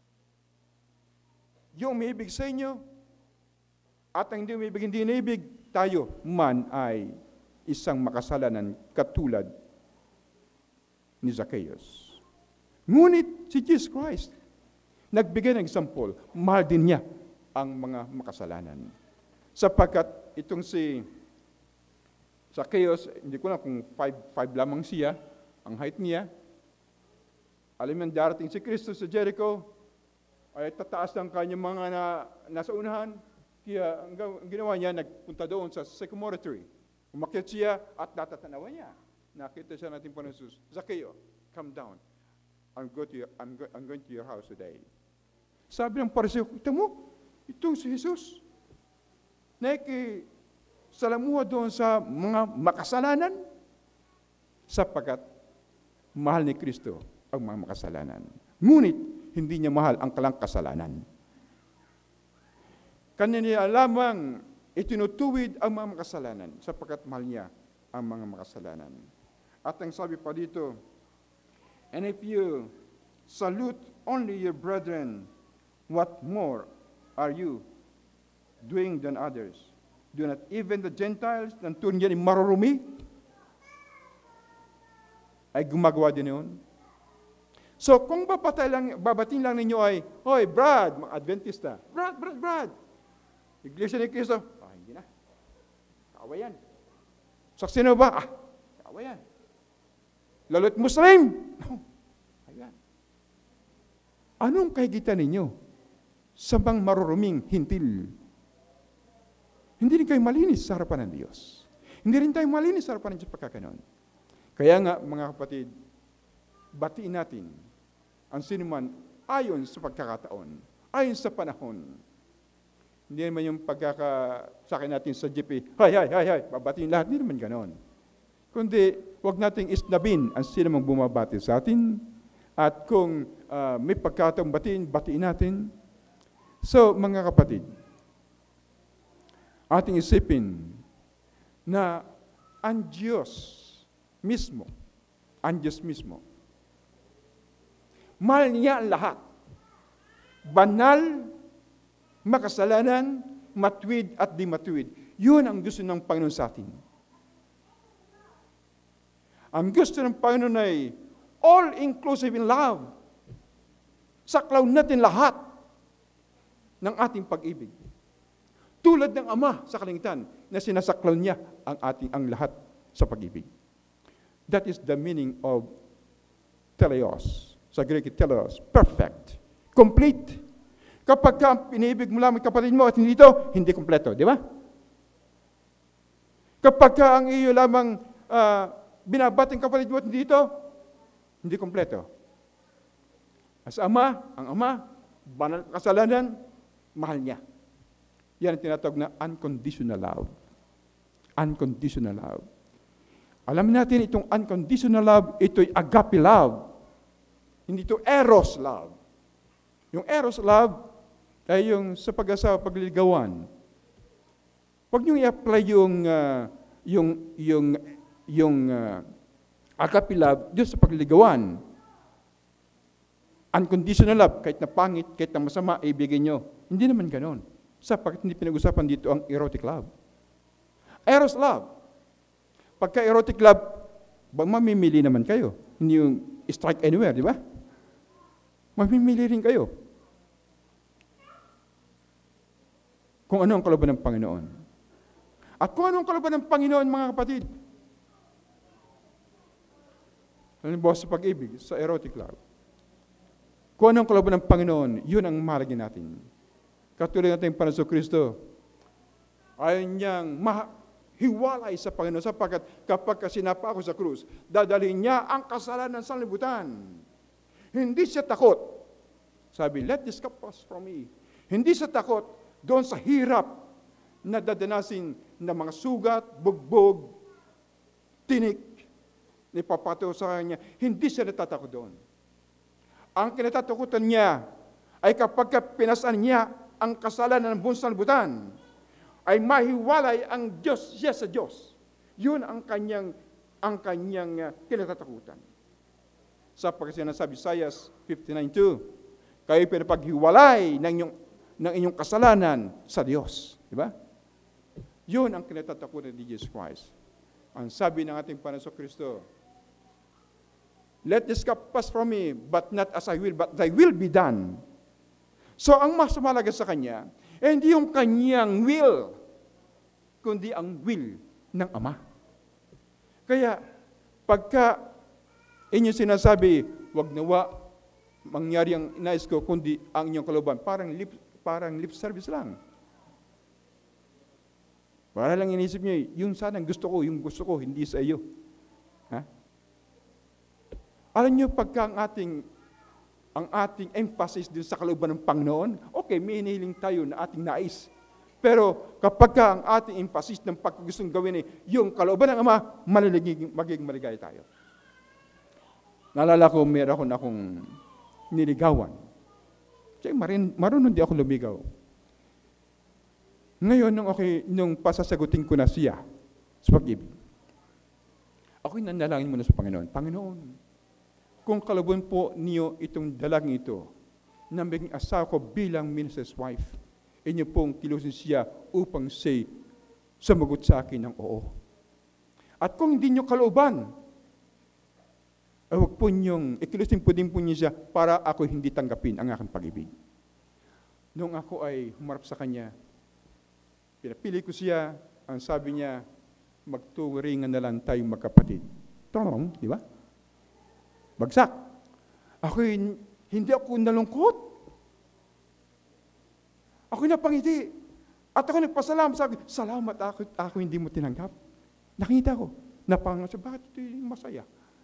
yung umiibig sa inyo at ang hindi umiibig, hindi naibig, tayo man ay isang makasalanan katulad ni Zacchaeus. Ngunit si Jesus Christ, nagbigay ng example, mahal din niya ang mga makasalanan. Sapagkat itong si Zacchaeus, hindi ko na kung five, five lamang siya, ang height niya. Alam mo, darating si Kristo sa Jericho, ay tataas ng kanyang mga na, nasa unahan. Kaya ang, ang ginawa niya, nagpunta doon sa sycamore tree. Umakyat siya at natatanawa niya. Nakita siya natin po ng Jesus, Zacchaeus, come down. I'm, go to your, I'm, go, I'm going to your house today. Sabi ng Pariseo, ito mo, itong si Jesus. Naiki, salamuha doon sa mga makasalanan sapagkat mahal ni Kristo ang mga makasalanan. Ngunit, hindi niya mahal ang kalang kasalanan. Kanya lamang itinutuwid ang mga makasalanan sapagkat mahal niya ang mga makasalanan. At ang sabi pa dito, and if you salute only your brethren, what more are you doing than others? Do not even the Gentiles, na turing yan marurumi, ay gumagawa din yun? So, kung babatay lang, babating lang ninyo ay, hoy, Brad, mga Adventista, Brad, Brad, Brad, Iglesia ni Cristo, ah, hindi na. Kawayan. Saksi na ba? Ah, kawayan. Lalo't Muslim. No. Ayan. Anong kahigitan ninyo sa mga maruruming hintil? Hindi rin kayo malinis sa harapan ng Diyos. Hindi rin tayo malinis sa harapan ng Diyos pagkakanon. Kaya nga, mga kapatid, batiin natin ang sinuman ayon sa pagkakataon, ayon sa panahon. Hindi naman yung pagkakasakay natin sa jeep, hay, hay, hay, hay, babatiin lahat. Hindi naman ganon. Kundi, huwag nating isnabin ang sinumang bumabati sa atin. At kung uh, may pagkataong batiin, batiin natin. So, mga kapatid, ating isipin na ang Diyos mismo, ang Diyos mismo, mahal niya ang lahat. Banal, makasalanan, matuwid at di matuwid. Yun ang gusto ng Panginoon sa atin. Ang gusto ng Panginoon ay all-inclusive in love. Saklaw natin lahat ng ating pag-ibig. Tulad ng Ama sa kalangitan na sinasaklaw niya ang ating ang lahat sa pag-ibig. That is the meaning of teleos. Sa Greek, teleos. Perfect. Complete. Kapag ka pinibig mo lamang kapatid mo at hindi ito, hindi kompleto. Di ba? Kapag ka ang iyo lamang uh, binabating kapatid mo at hindi ito, hindi kompleto. As Ama, ang Ama, banal kasalanan, mahal niya. Yan ang tinatawag na unconditional love. Unconditional love. Alam natin itong unconditional love, ito'y agape love. Hindi ito eros love. Yung eros love ay yung sa pag-asawa, pagliligawan. Huwag niyong i-apply yung, uh, yung, yung, yung uh, agape love doon sa pagliligawan. Unconditional love, kahit na pangit, kahit na masama, ibigay niyo. Hindi naman ganon. Sapagkat hindi pinag-usapan dito ang erotic love. Eros love. Pagka erotic love, mamimili naman kayo. Hindi yung strike anywhere, di ba? Mamimili rin kayo. Kung ano ang kalooban ng Panginoon. At kung ano ang kalooban ng Panginoon, mga kapatid. Halimbawa sa pag-ibig, sa erotic love. Kung ano ang kalooban ng Panginoon, yun ang mahalagi natin. Katulad natin yung Panginoon Kristo, ayaw niyang mahiwalay sa Panginoon sapagkat kapag sinapa ako sa krus, dadalhin niya ang kasalanan sa libutan. Hindi siya takot. Sabi, let this cup pass from me. Hindi siya takot doon sa hirap na dadanasin ng mga sugat, bugbog, tinik, nipapato sa kanya. Hindi siya natatakot doon. Ang kinatatakutan niya ay kapag pinasaan niya ang kasalanan ng buong sanlibutan, ay mahiwalay ang Diyos siya sa Diyos. Yun ang kanyang, ang kanyang uh, kinatatakutan. Sa pagkasinasabi Isaiah fifty-nine two, kayo pinapaghiwalay ng inyong, ng inyong kasalanan sa Diyos. Di ba? Yun ang kinatatakutan ni Jesus Christ. Ang sabi ng ating Panginoon Kristo, let this cup pass from me, but not as I will, but thy will be done. So, ang mas malaga sa Kanya, eh, hindi yung Kanyang will, kundi ang will ng Ama. Kaya, pagka inyong sinasabi, wag nawa mangyari ang inais ko, kundi ang inyong kalooban, parang lip, parang lip service lang. Para lang inisip niyo, yung sanang gusto ko, yung gusto ko, hindi sa iyo. Ha? Alam niyo, pagka ang ating ang ating emphasis din sa kalooban ng Panginoon, okay, may hinihiling tayo na ating nais. Pero kapag ka ang ating emphasis ng pagkagustong gawin ay yung kalooban ng Ama, magiging, magiging maligaya tayo. Naalala ko, meron akong akong niligawan. Kasi marin, marunong di ako lumigaw. Ngayon, nung, okay, nung pasasagutin ko na siya sa pag-ibig, Ako'y nanalangin muna sa Panginoon. Panginoon, kung kalabon po niyo itong dalagin ito, na maging asawa ko bilang minister's wife, inyo pong kilusin siya upang say, sumagot sa akin ng oo. At kung hindi nyo kalooban, ay huwag po niyong, ikilusin po din po niya siya para ako hindi tanggapin ang aking pag-ibig. Noong ako ay humarap sa kanya, pinapili ko siya, ang sabi niya, magturingan na lang tayong magkapatid. Tong, di ba? Bagsak. Ako hindi ako nalungkot. Ako napangiti. At ako nagpasalamat sa akin, salamat ako, ako hindi mo tinanggap. Nakita ko, napangat siya, bakit ito yung masaya?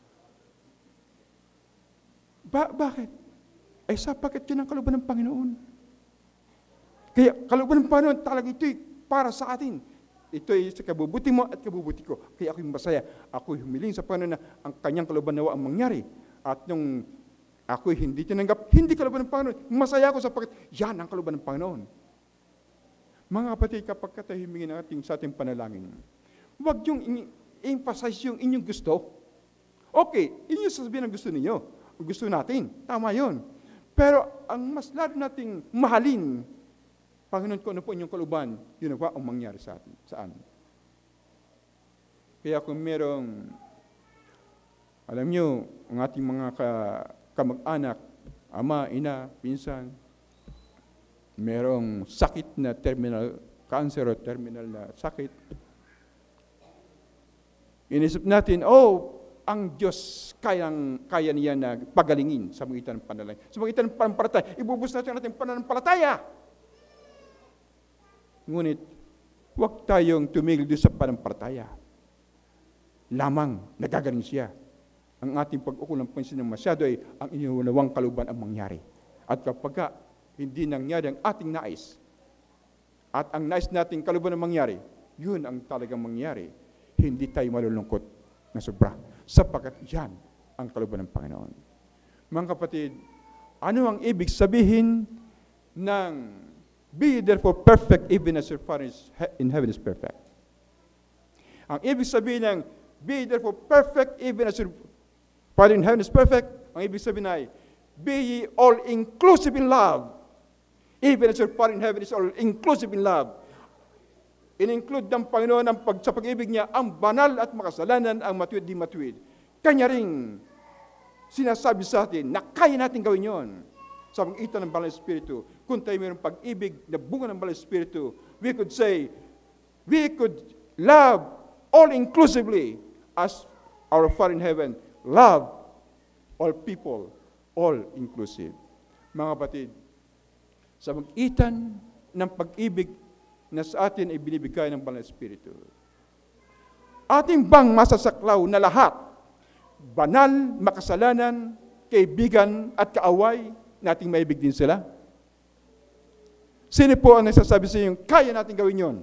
Ba bakit? Ay sapagkat yun ang kalooban ng Panginoon. Kaya kalooban ng Panginoon talaga ito'y para sa atin. Ito ay sa kabubuti mo at kabubuti ko. Kaya ako'y masaya. Ako'y humiling sa Panginoon na ang kanyang kalooban nawa ang mangyari. At nung ako'y hindi tinanggap, hindi kalooban ng Panginoon. Masaya ako sapagkat yan ang kalooban ng Panginoon. Mga kapatid, kapag katahimingin natin sa ating panalangin, huwag yung emphasize yung inyong gusto. Okay, inyo sasabihin ang gusto ninyo. Gusto natin. Tama yun. Pero ang mas lalo nating mahalin, Panginoon, kung ano po inyong kalooban, yun na ang mangyari sa atin, sa amin. Kaya kung merong, alam nyo, ang ating mga ka, kamag-anak, ama, ina, pinsan, merong sakit na terminal cancer o terminal na sakit, inisip natin, oh, ang Diyos kayang, kaya niya na pagalingin sa magitan ng panalangin. Sa magitan ng panampalataya, ibubus natin ang ating pananampalataya. Ngunit, huwag tayong tumigil doon sa panampalataya. Lamang, nagagaling siya. Ang ating pag-ukulang pansin ng masyado ay ang iniwalawang kalooban ang mangyari. At kapag ka, hindi nangyari ang ating nais, at ang nais nating kalooban ang mangyari, yun ang talagang mangyari. Hindi tayo malulungkot na sobra. Sapagkat yan ang kalooban ng Panginoon. Mga kapatid, ano ang ibig sabihin ng be therefore perfect even as your Father in heaven is perfect? Ang ibig sabihin ng be therefore perfect even as your Father in heaven is perfect, ang ibig sabihin ay be ye all inclusive in love, even as your Father in heaven is all inclusive in love. In-include ng Panginoon ang pag, sa pag-ibig niya ang banal at makasalanan, ang matuwid di matuwid. Kanya ring sinasabi sa atin na kaya natin gawin yon sa pagitan ng Banal na Espiritu. Kung tayo mayroong pag-ibig na bunga ng Banal na Espiritu, we could say, we could love all-inclusively as our Father in heaven, love all people, all-inclusive. Mga kapatid, sa pagitan ng pag-ibig na sa atin ay binibigay ng Banal na Espiritu, ating bang masasaklaw na lahat, banal, makasalanan, kaibigan at kaaway, nating maibig din sila? Sino po ang nagsasabi sa inyo, kaya natin gawin yon?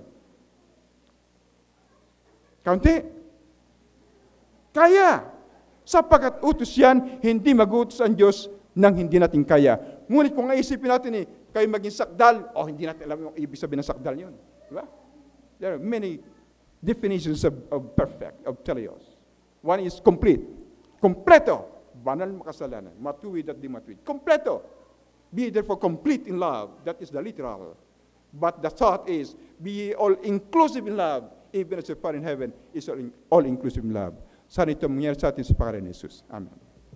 Kaunti? Kaya! Sapagkat utos yan, hindi mag-utos ang Diyos nang hindi natin kaya. Ngunit kung naisipin natin eh, kayo maging sakdal, o oh, hindi natin alam yung ibig sabihin ng sakdal yun. Diba? There are many definitions of, of perfect, of teleos. One is complete. Kompleto. Banal makasalanan. Matuwid at di matuwid. Kompleto. Be therefore complete in love. That is the literal. But the thought is, be all inclusive in love, even as your Father in heaven is all, in, all inclusive in love. Sana ito mangyari sa atin sa Panginoon Jesus. Amen.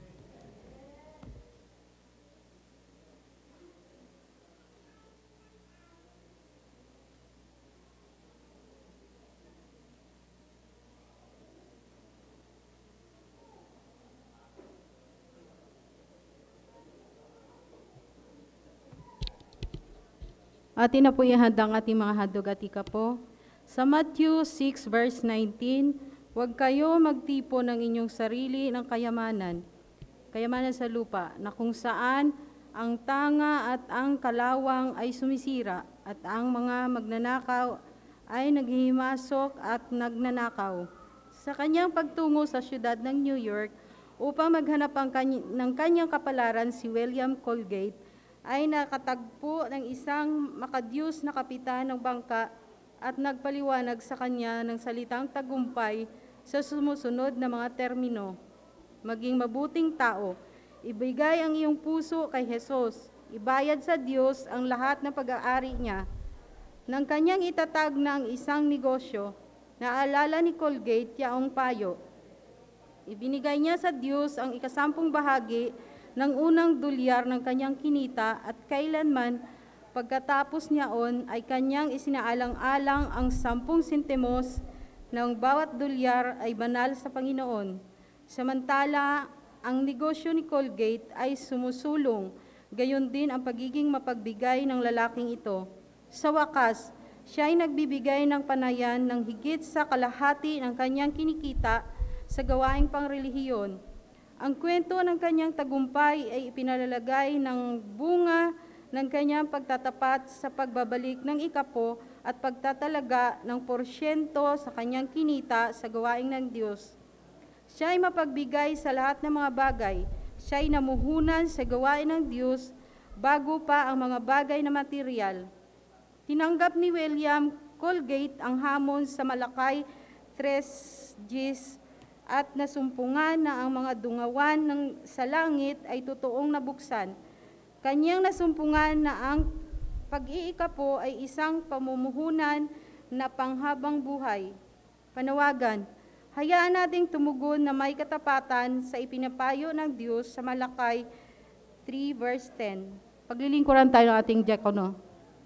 Atin na po ihanda ang ating mga handog at ikapo. Sa Matthew six verse nineteen, huwag kayo magtipo ng inyong sarili ng kayamanan, kayamanan sa lupa, na kung saan ang tanga at ang kalawang ay sumisira, at ang mga magnanakaw ay naghihimasok at nagnanakaw. Sa kanyang pagtungo sa siyudad ng New York, upang maghanap ang kany- ng kanyang kapalaran, si William Colgate, ay nakatagpo ng isang makadiyos na kapitan ng bangka at nagpaliwanag sa kanya ng salitang tagumpay sa sumusunod na mga termino. Maging mabuting tao, ibigay ang iyong puso kay Jesus, ibayad sa Diyos ang lahat ng pag-aari niya. Nang kanyang itatag na ang isang negosyo, naalala ni Colgate yaong payo. Ibinigay niya sa Diyos ang ikasampung bahagi ng unang dolyar ng kanyang kinita at kailanman pagkatapos niyaon ay kanyang isinaalang-alang ang sampung sentimos ng bawat dolyar ay banal sa Panginoon. Samantala, ang negosyo ni Colgate ay sumusulong, gayon din ang pagiging mapagbigay ng lalaking ito. Sa wakas, siya ay nagbibigay ng panayan ng higit sa kalahati ng kanyang kinikita sa gawaing pangrelihiyon. Ang kwento ng kanyang tagumpay ay ipinalalagay ng bunga ng kanyang pagtatapat sa pagbabalik ng ikapo at pagtatalaga ng porsyento sa kanyang kinita sa gawaing ng Diyos. Siya ay mapagbigay sa lahat ng mga bagay. Siya ay namuhunan sa gawain ng Diyos bago pa ang mga bagay na material. Tinanggap ni William Colgate ang hamon sa Malakay three Gs at nasumpungan na ang mga dungawan ng sa langit ay totoong nabuksan. Kanyang nasumpungan na ang pag-iikapo ay isang pamumuhunan na panghabang buhay. Panawagan, hayaan nating tumugon na may katapatan sa ipinapayo ng Diyos sa Malakay three verse ten. Paglilingkuran tayo ng ating diakono.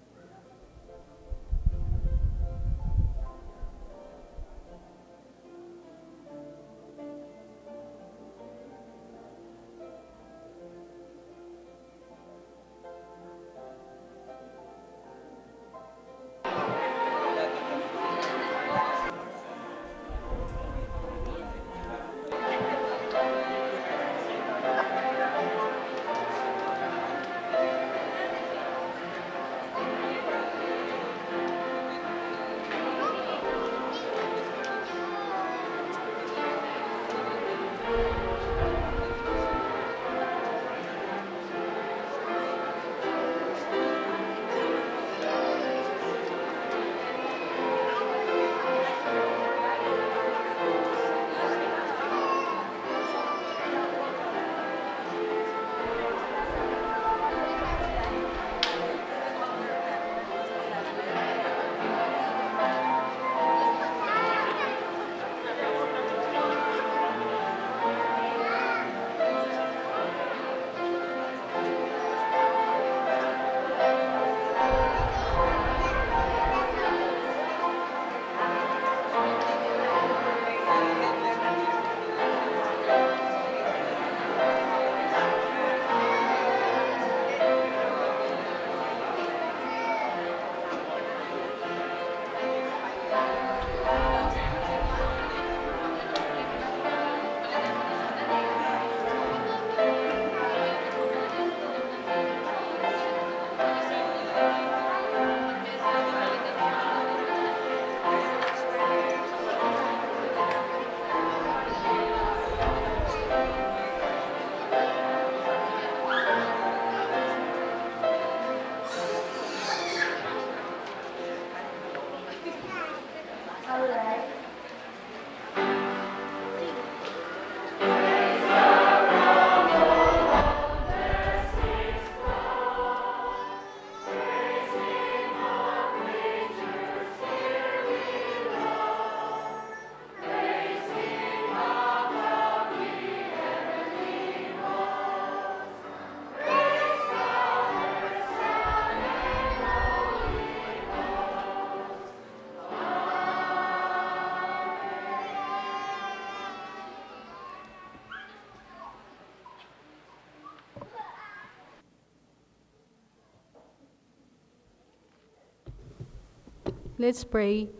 Let's pray.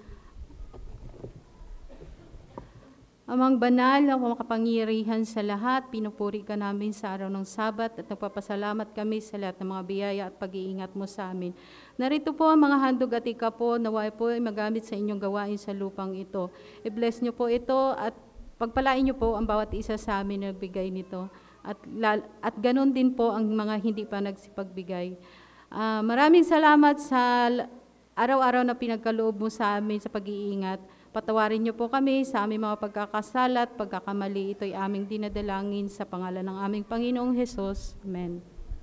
Amang banal na makapangyarihan sa lahat, pinupuri ka namin sa araw ng Sabat at nagpapasalamat kami sa lahat ng mga biyaya at pag-iingat mo sa amin. Narito po ang mga handog at ikapo, naway po ay magamit sa inyong gawain sa lupang ito. I-bless niyo po ito at pagpalain niyo po ang bawat isa sa amin na nagbigay nito. At, at ganun din po ang mga hindi pa nagsipagbigay. Uh, maraming salamat sa araw-araw na pinagkaloob mo sa amin sa pag-iingat. Patawarin niyo po kami sa aming mga pagkakasala at pagkakamali. Ito'y aming dinadalangin sa pangalan ng aming Panginoong Hesus. Amen.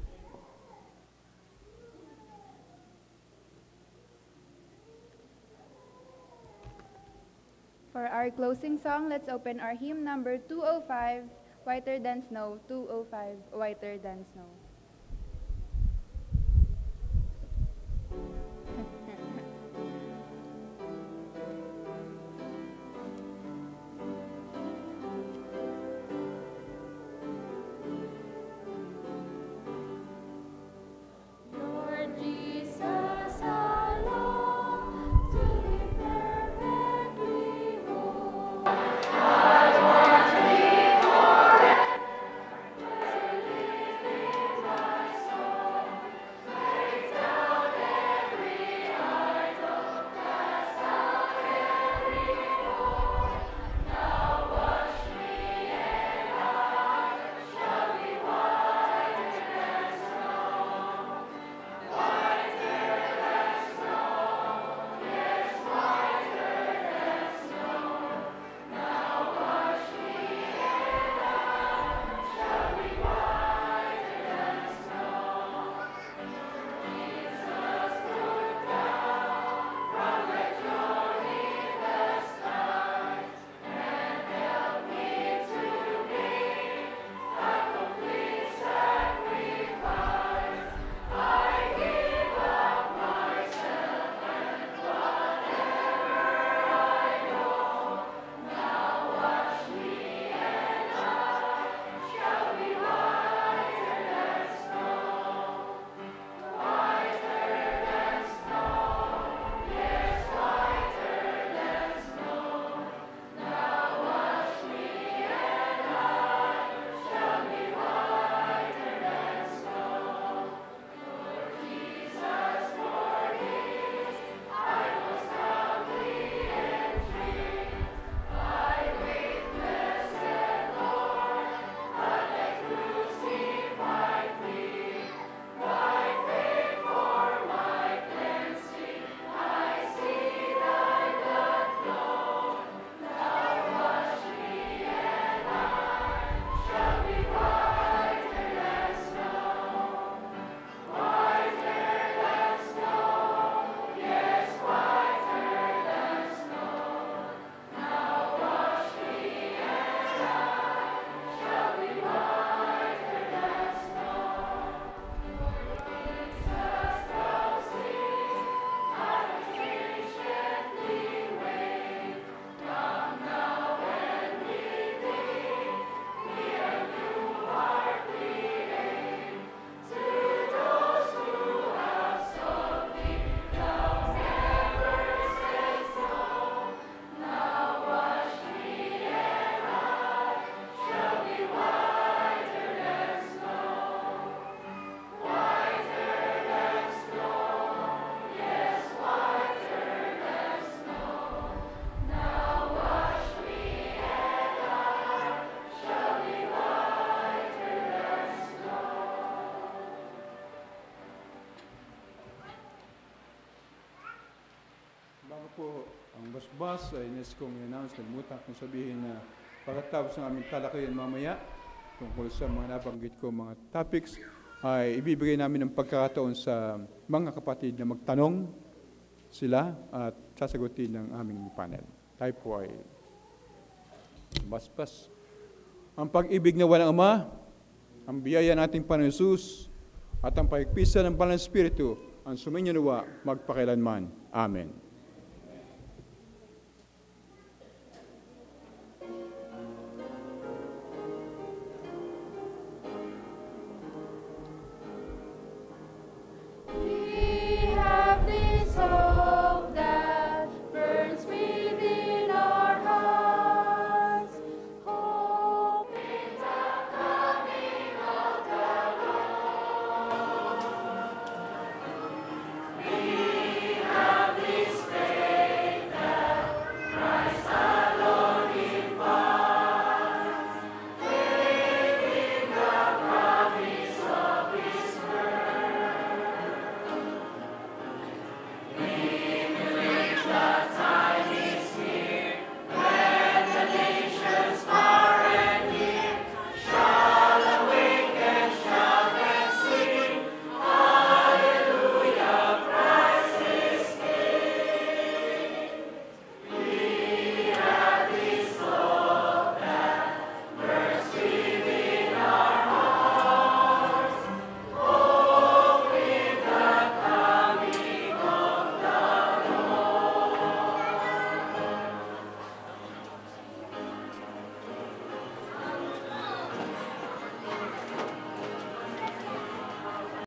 For our closing song, let's open our hymn number two oh five, Whiter Than Snow, two oh five, Whiter Than Snow. Lord Jesus, I long to be perfectly whole. I want to be forever living in my soul. Break down every idol, cast out every foe. Now wash me and I shall be whiter than snow. Whiter than snow, yes, whiter than snow. Now wash me and I shall be whiter than snow. Jesus, look down from the glory the skies and help me to bring a complete sacrifice. I give up myself and whatever I know. Now wash me and I shall be whiter than snow. Whiter than snow, yes, whiter than snow. Now wash me and I shall be whiter than snow. Lord Jesus, for His I was humbly entreat. I wait, blessed Lord, but they crucified me. Why pay for my cleansing? I see Thy blood flow. Now wash me and I shall be whiter than snow. Whiter than snow, yes, whiter than snow. Now wash me and I shall be whiter than snow. Lord Jesus, Thou seest I patiently wait. Come now and redeem me a new heart create. To those who have sought Thee, Thou never sayest no. Now wash me and I shall be whiter than snow. Whiter than snow, yes, whiter than snow. Now wash me and I shall be whiter than snow. Bago po ang basbas ay nais kong i-announce, nalimutan kong sabihin na pagkatapos ng aming talakayan mamaya tungkol sa mga nabanggit ko mga topics, ay ibibigay namin ng pagkakataon sa mga kapatid na magtanong sila at sasagutin ng aming panel. Tayo po ay basbas. Ang pag-ibig na walang ama, ang biyaya nating Panginoon Hesus, at ang pagpisa ng Banal na Espiritu, ang suminyo nawa magpakailanman. Amen.